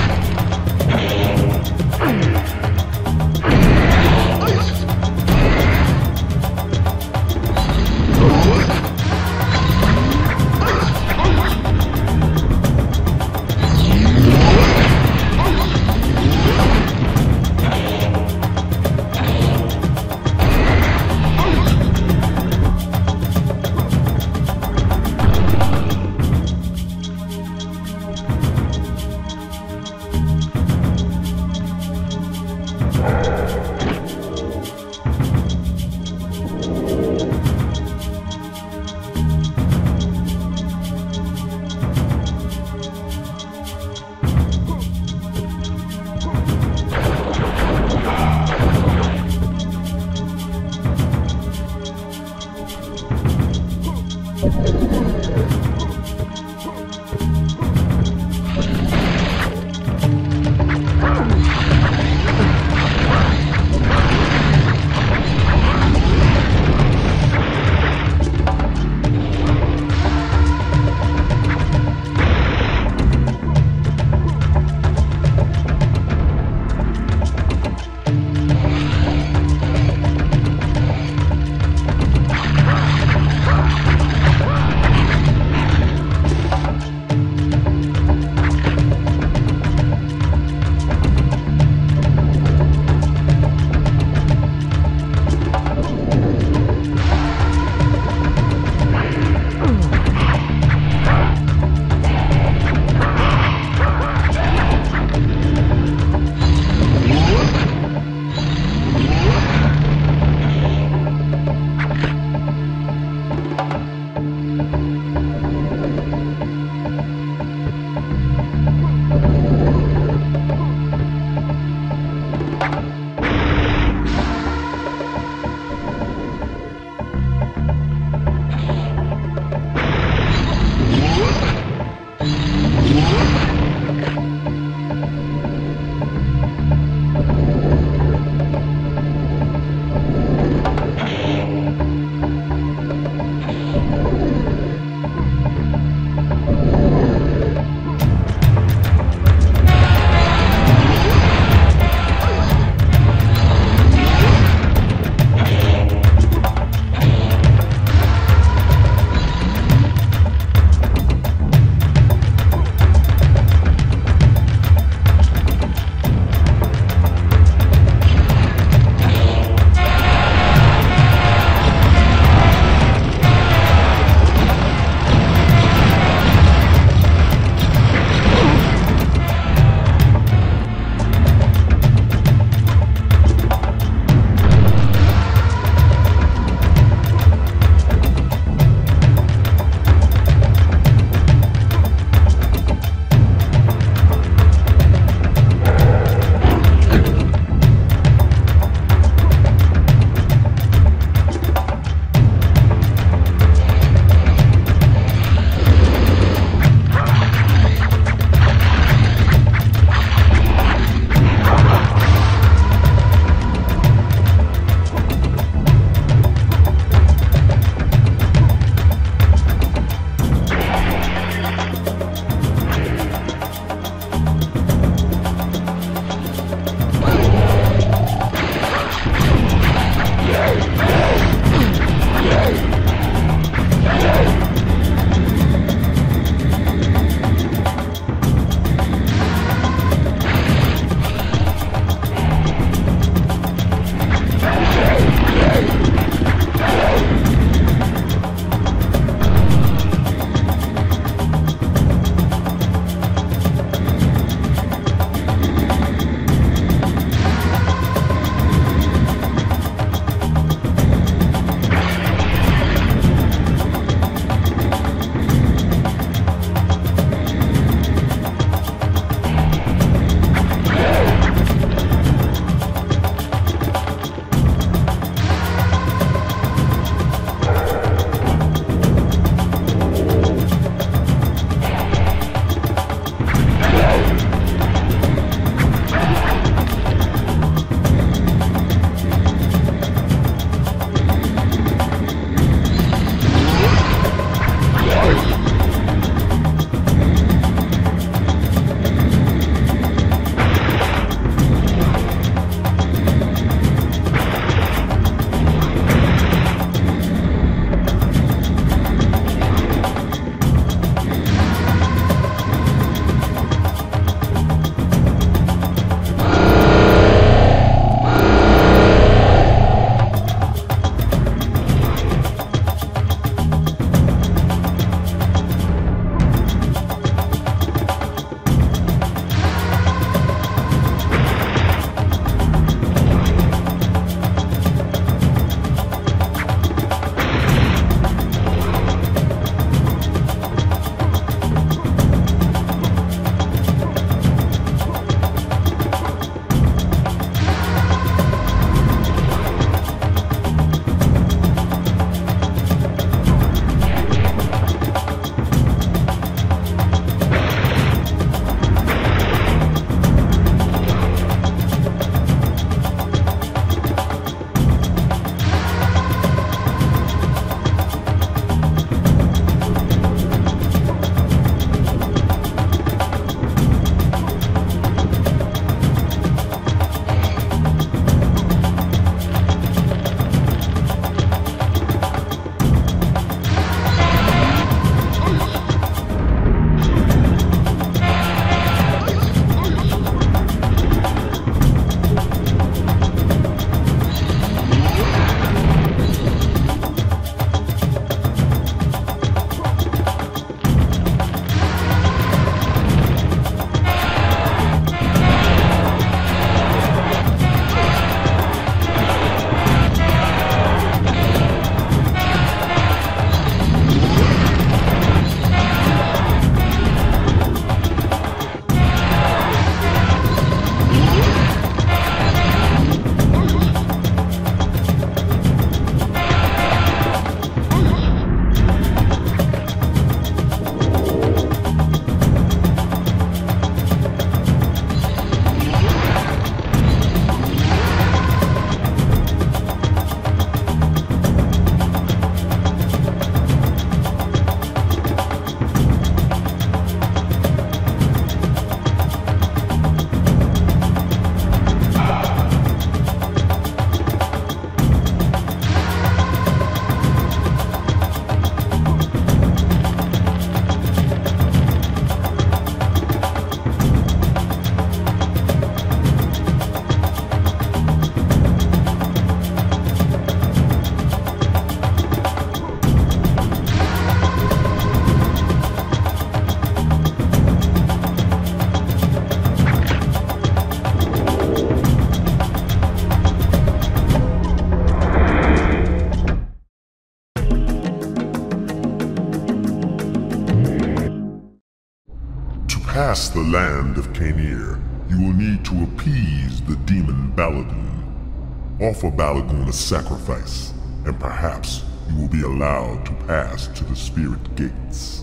pass the land of Kainir, you will need to appease the demon Balagoon. Offer Balagoon a sacrifice, and perhaps you will be allowed to pass to the spirit gates.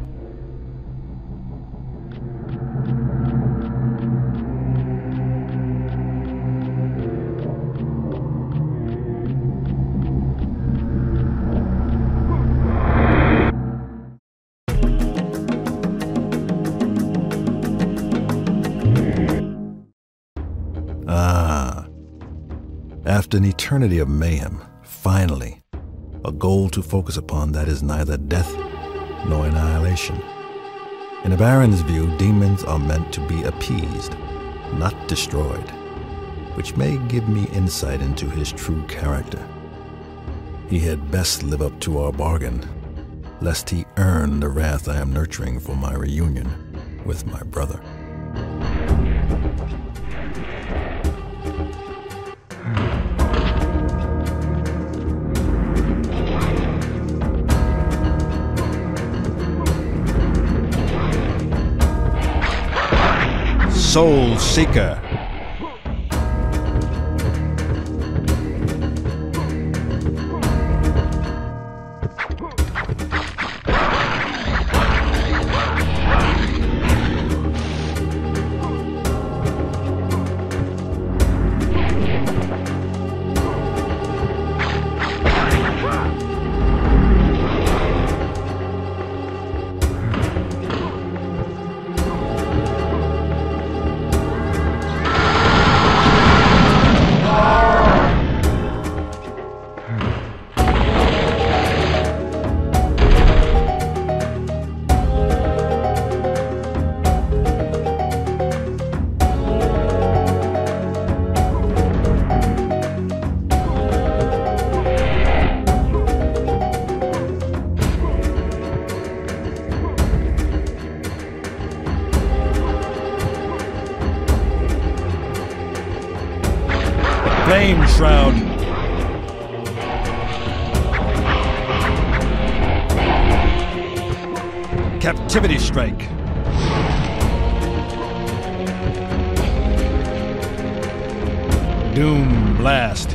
Ah, after an eternity of mayhem, finally, a goal to focus upon that is neither death nor annihilation. In a Baron's view, demons are meant to be appeased, not destroyed, which may give me insight into his true character. He had best live up to our bargain, lest he earn the wrath I am nurturing for my reunion with my brother. Soul Seeker. Flame Shroud. Captivity Strike. Doom Blast.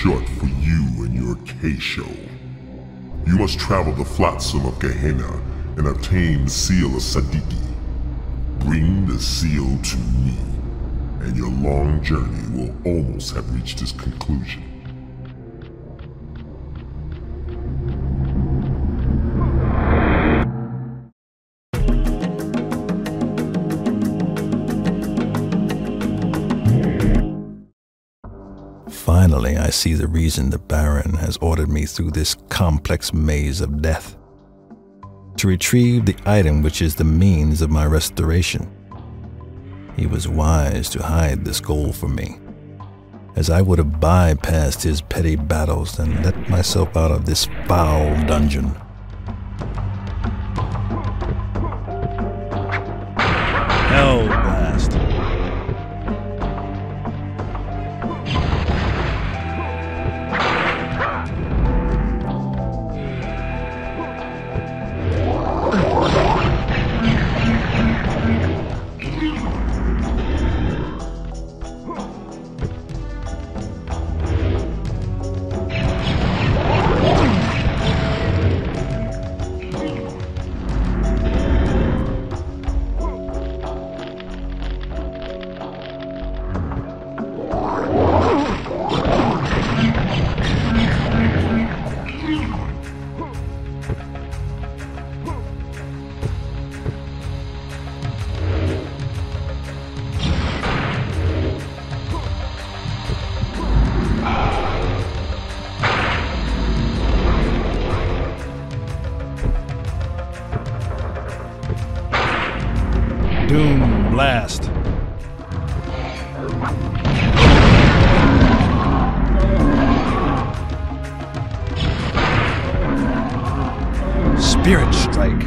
short for you and your Kesho. You must travel the flotsam of Gehenna and obtain the seal of Sadiki. Bring the seal to me, and your long journey will almost have reached its conclusion. Finally, I see the reason the Baron has ordered me through this complex maze of death. To retrieve the item which is the means of my restoration. He was wise to hide this goal from me, as I would have bypassed his petty battles and let myself out of this foul dungeon. Hell blast. Doom blast. Spirit strike.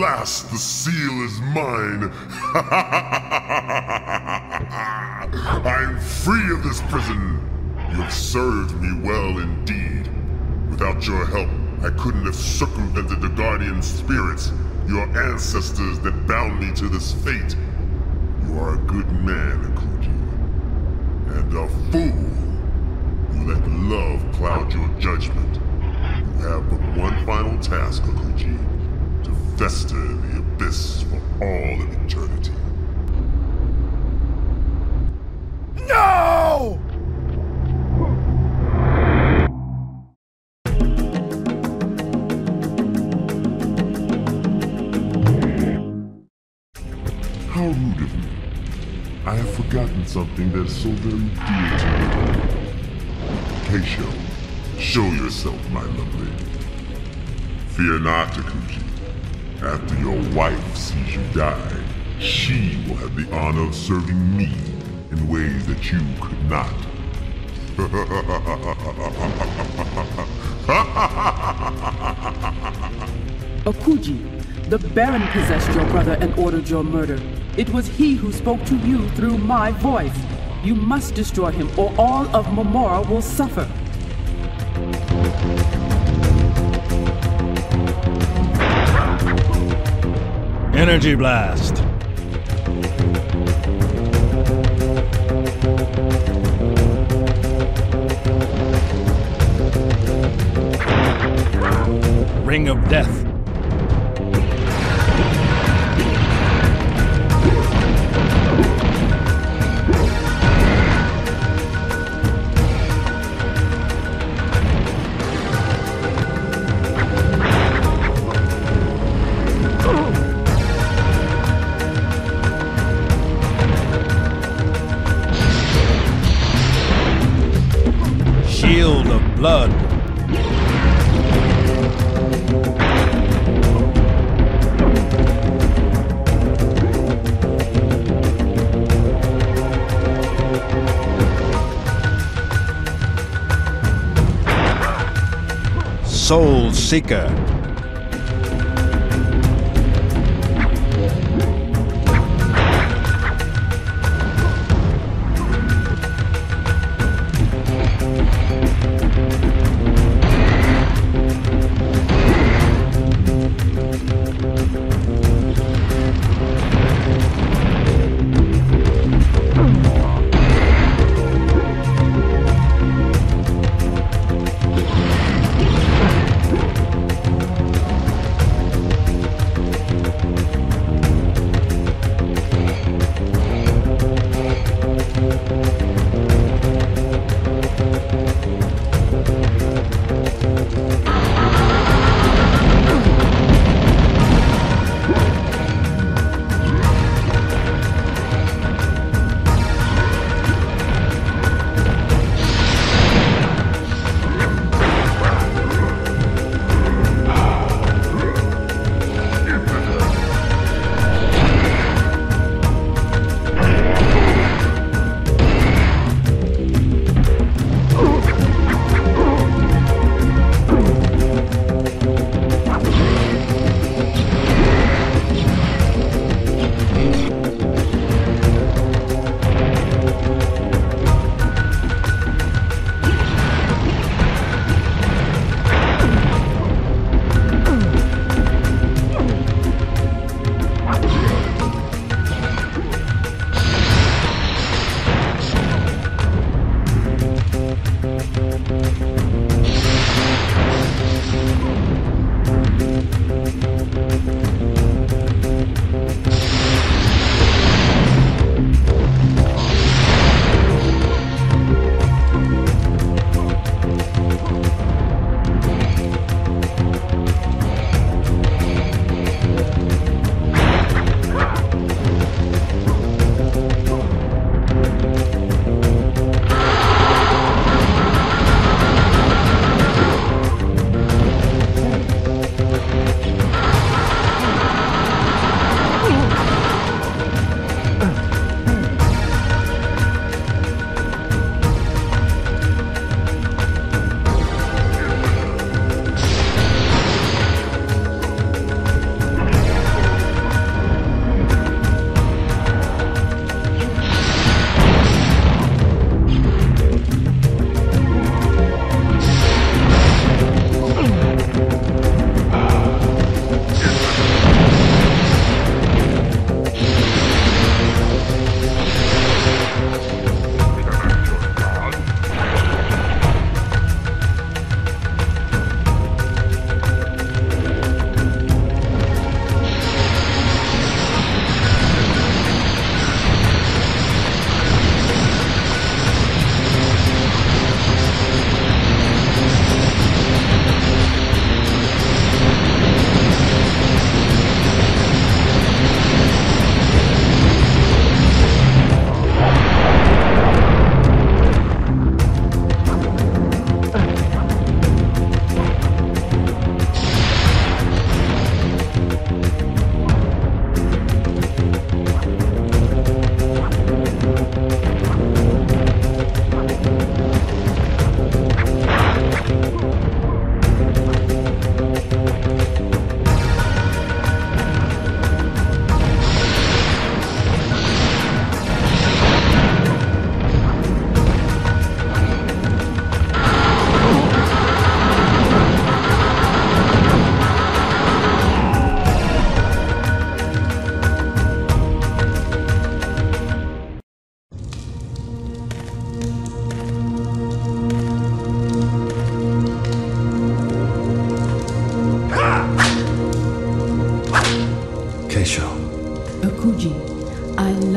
last, the seal is mine. I'm free of this prison. You have served me well indeed. Without your help, I couldn't have circumvented the guardian spirits, your ancestors that bound me to this fate. You are a good man, Akuji. And a fool. You let love cloud your judgment. You have but one final task, Akuji. To fester in the abyss for all of eternity. No! How rude of me. I have forgotten something that is so very dear to me. Kesho, show yourself, my lovely. Fear not, Akuji. After your wife sees you die, she will have the honor of serving me in ways that you could not. Akuji, the Baron possessed your brother and ordered your murder. It was he who spoke to you through my voice. You must destroy him, or all of Momora will suffer. Energy blast. Ring of death. Shield of blood. Soul Seeker.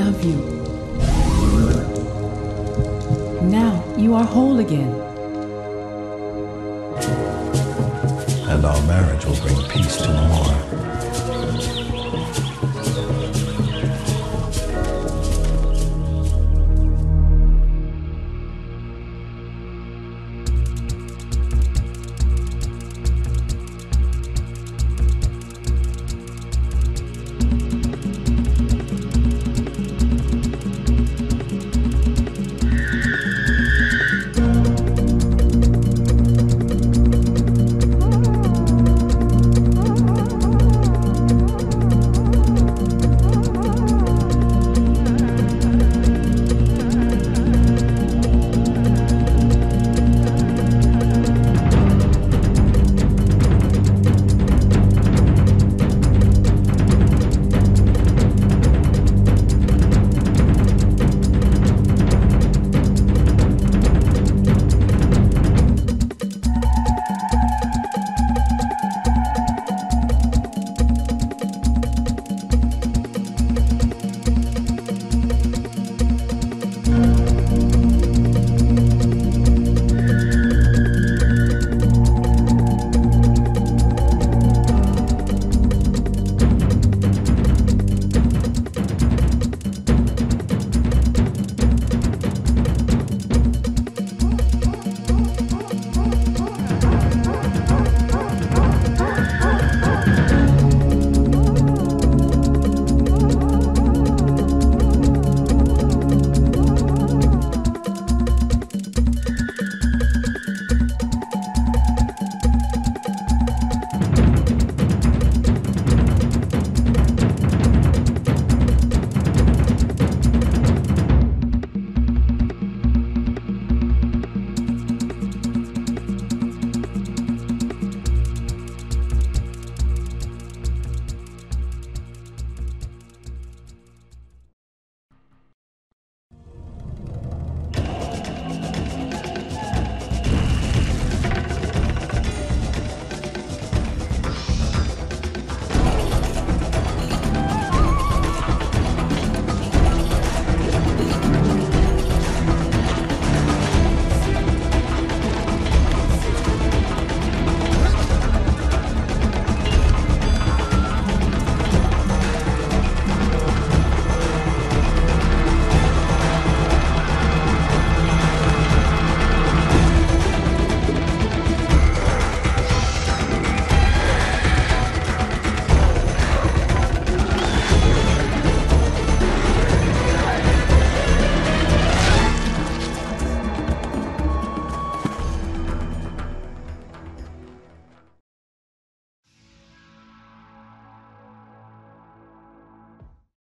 love you. Now you are whole again. And our marriage will bring peace to more.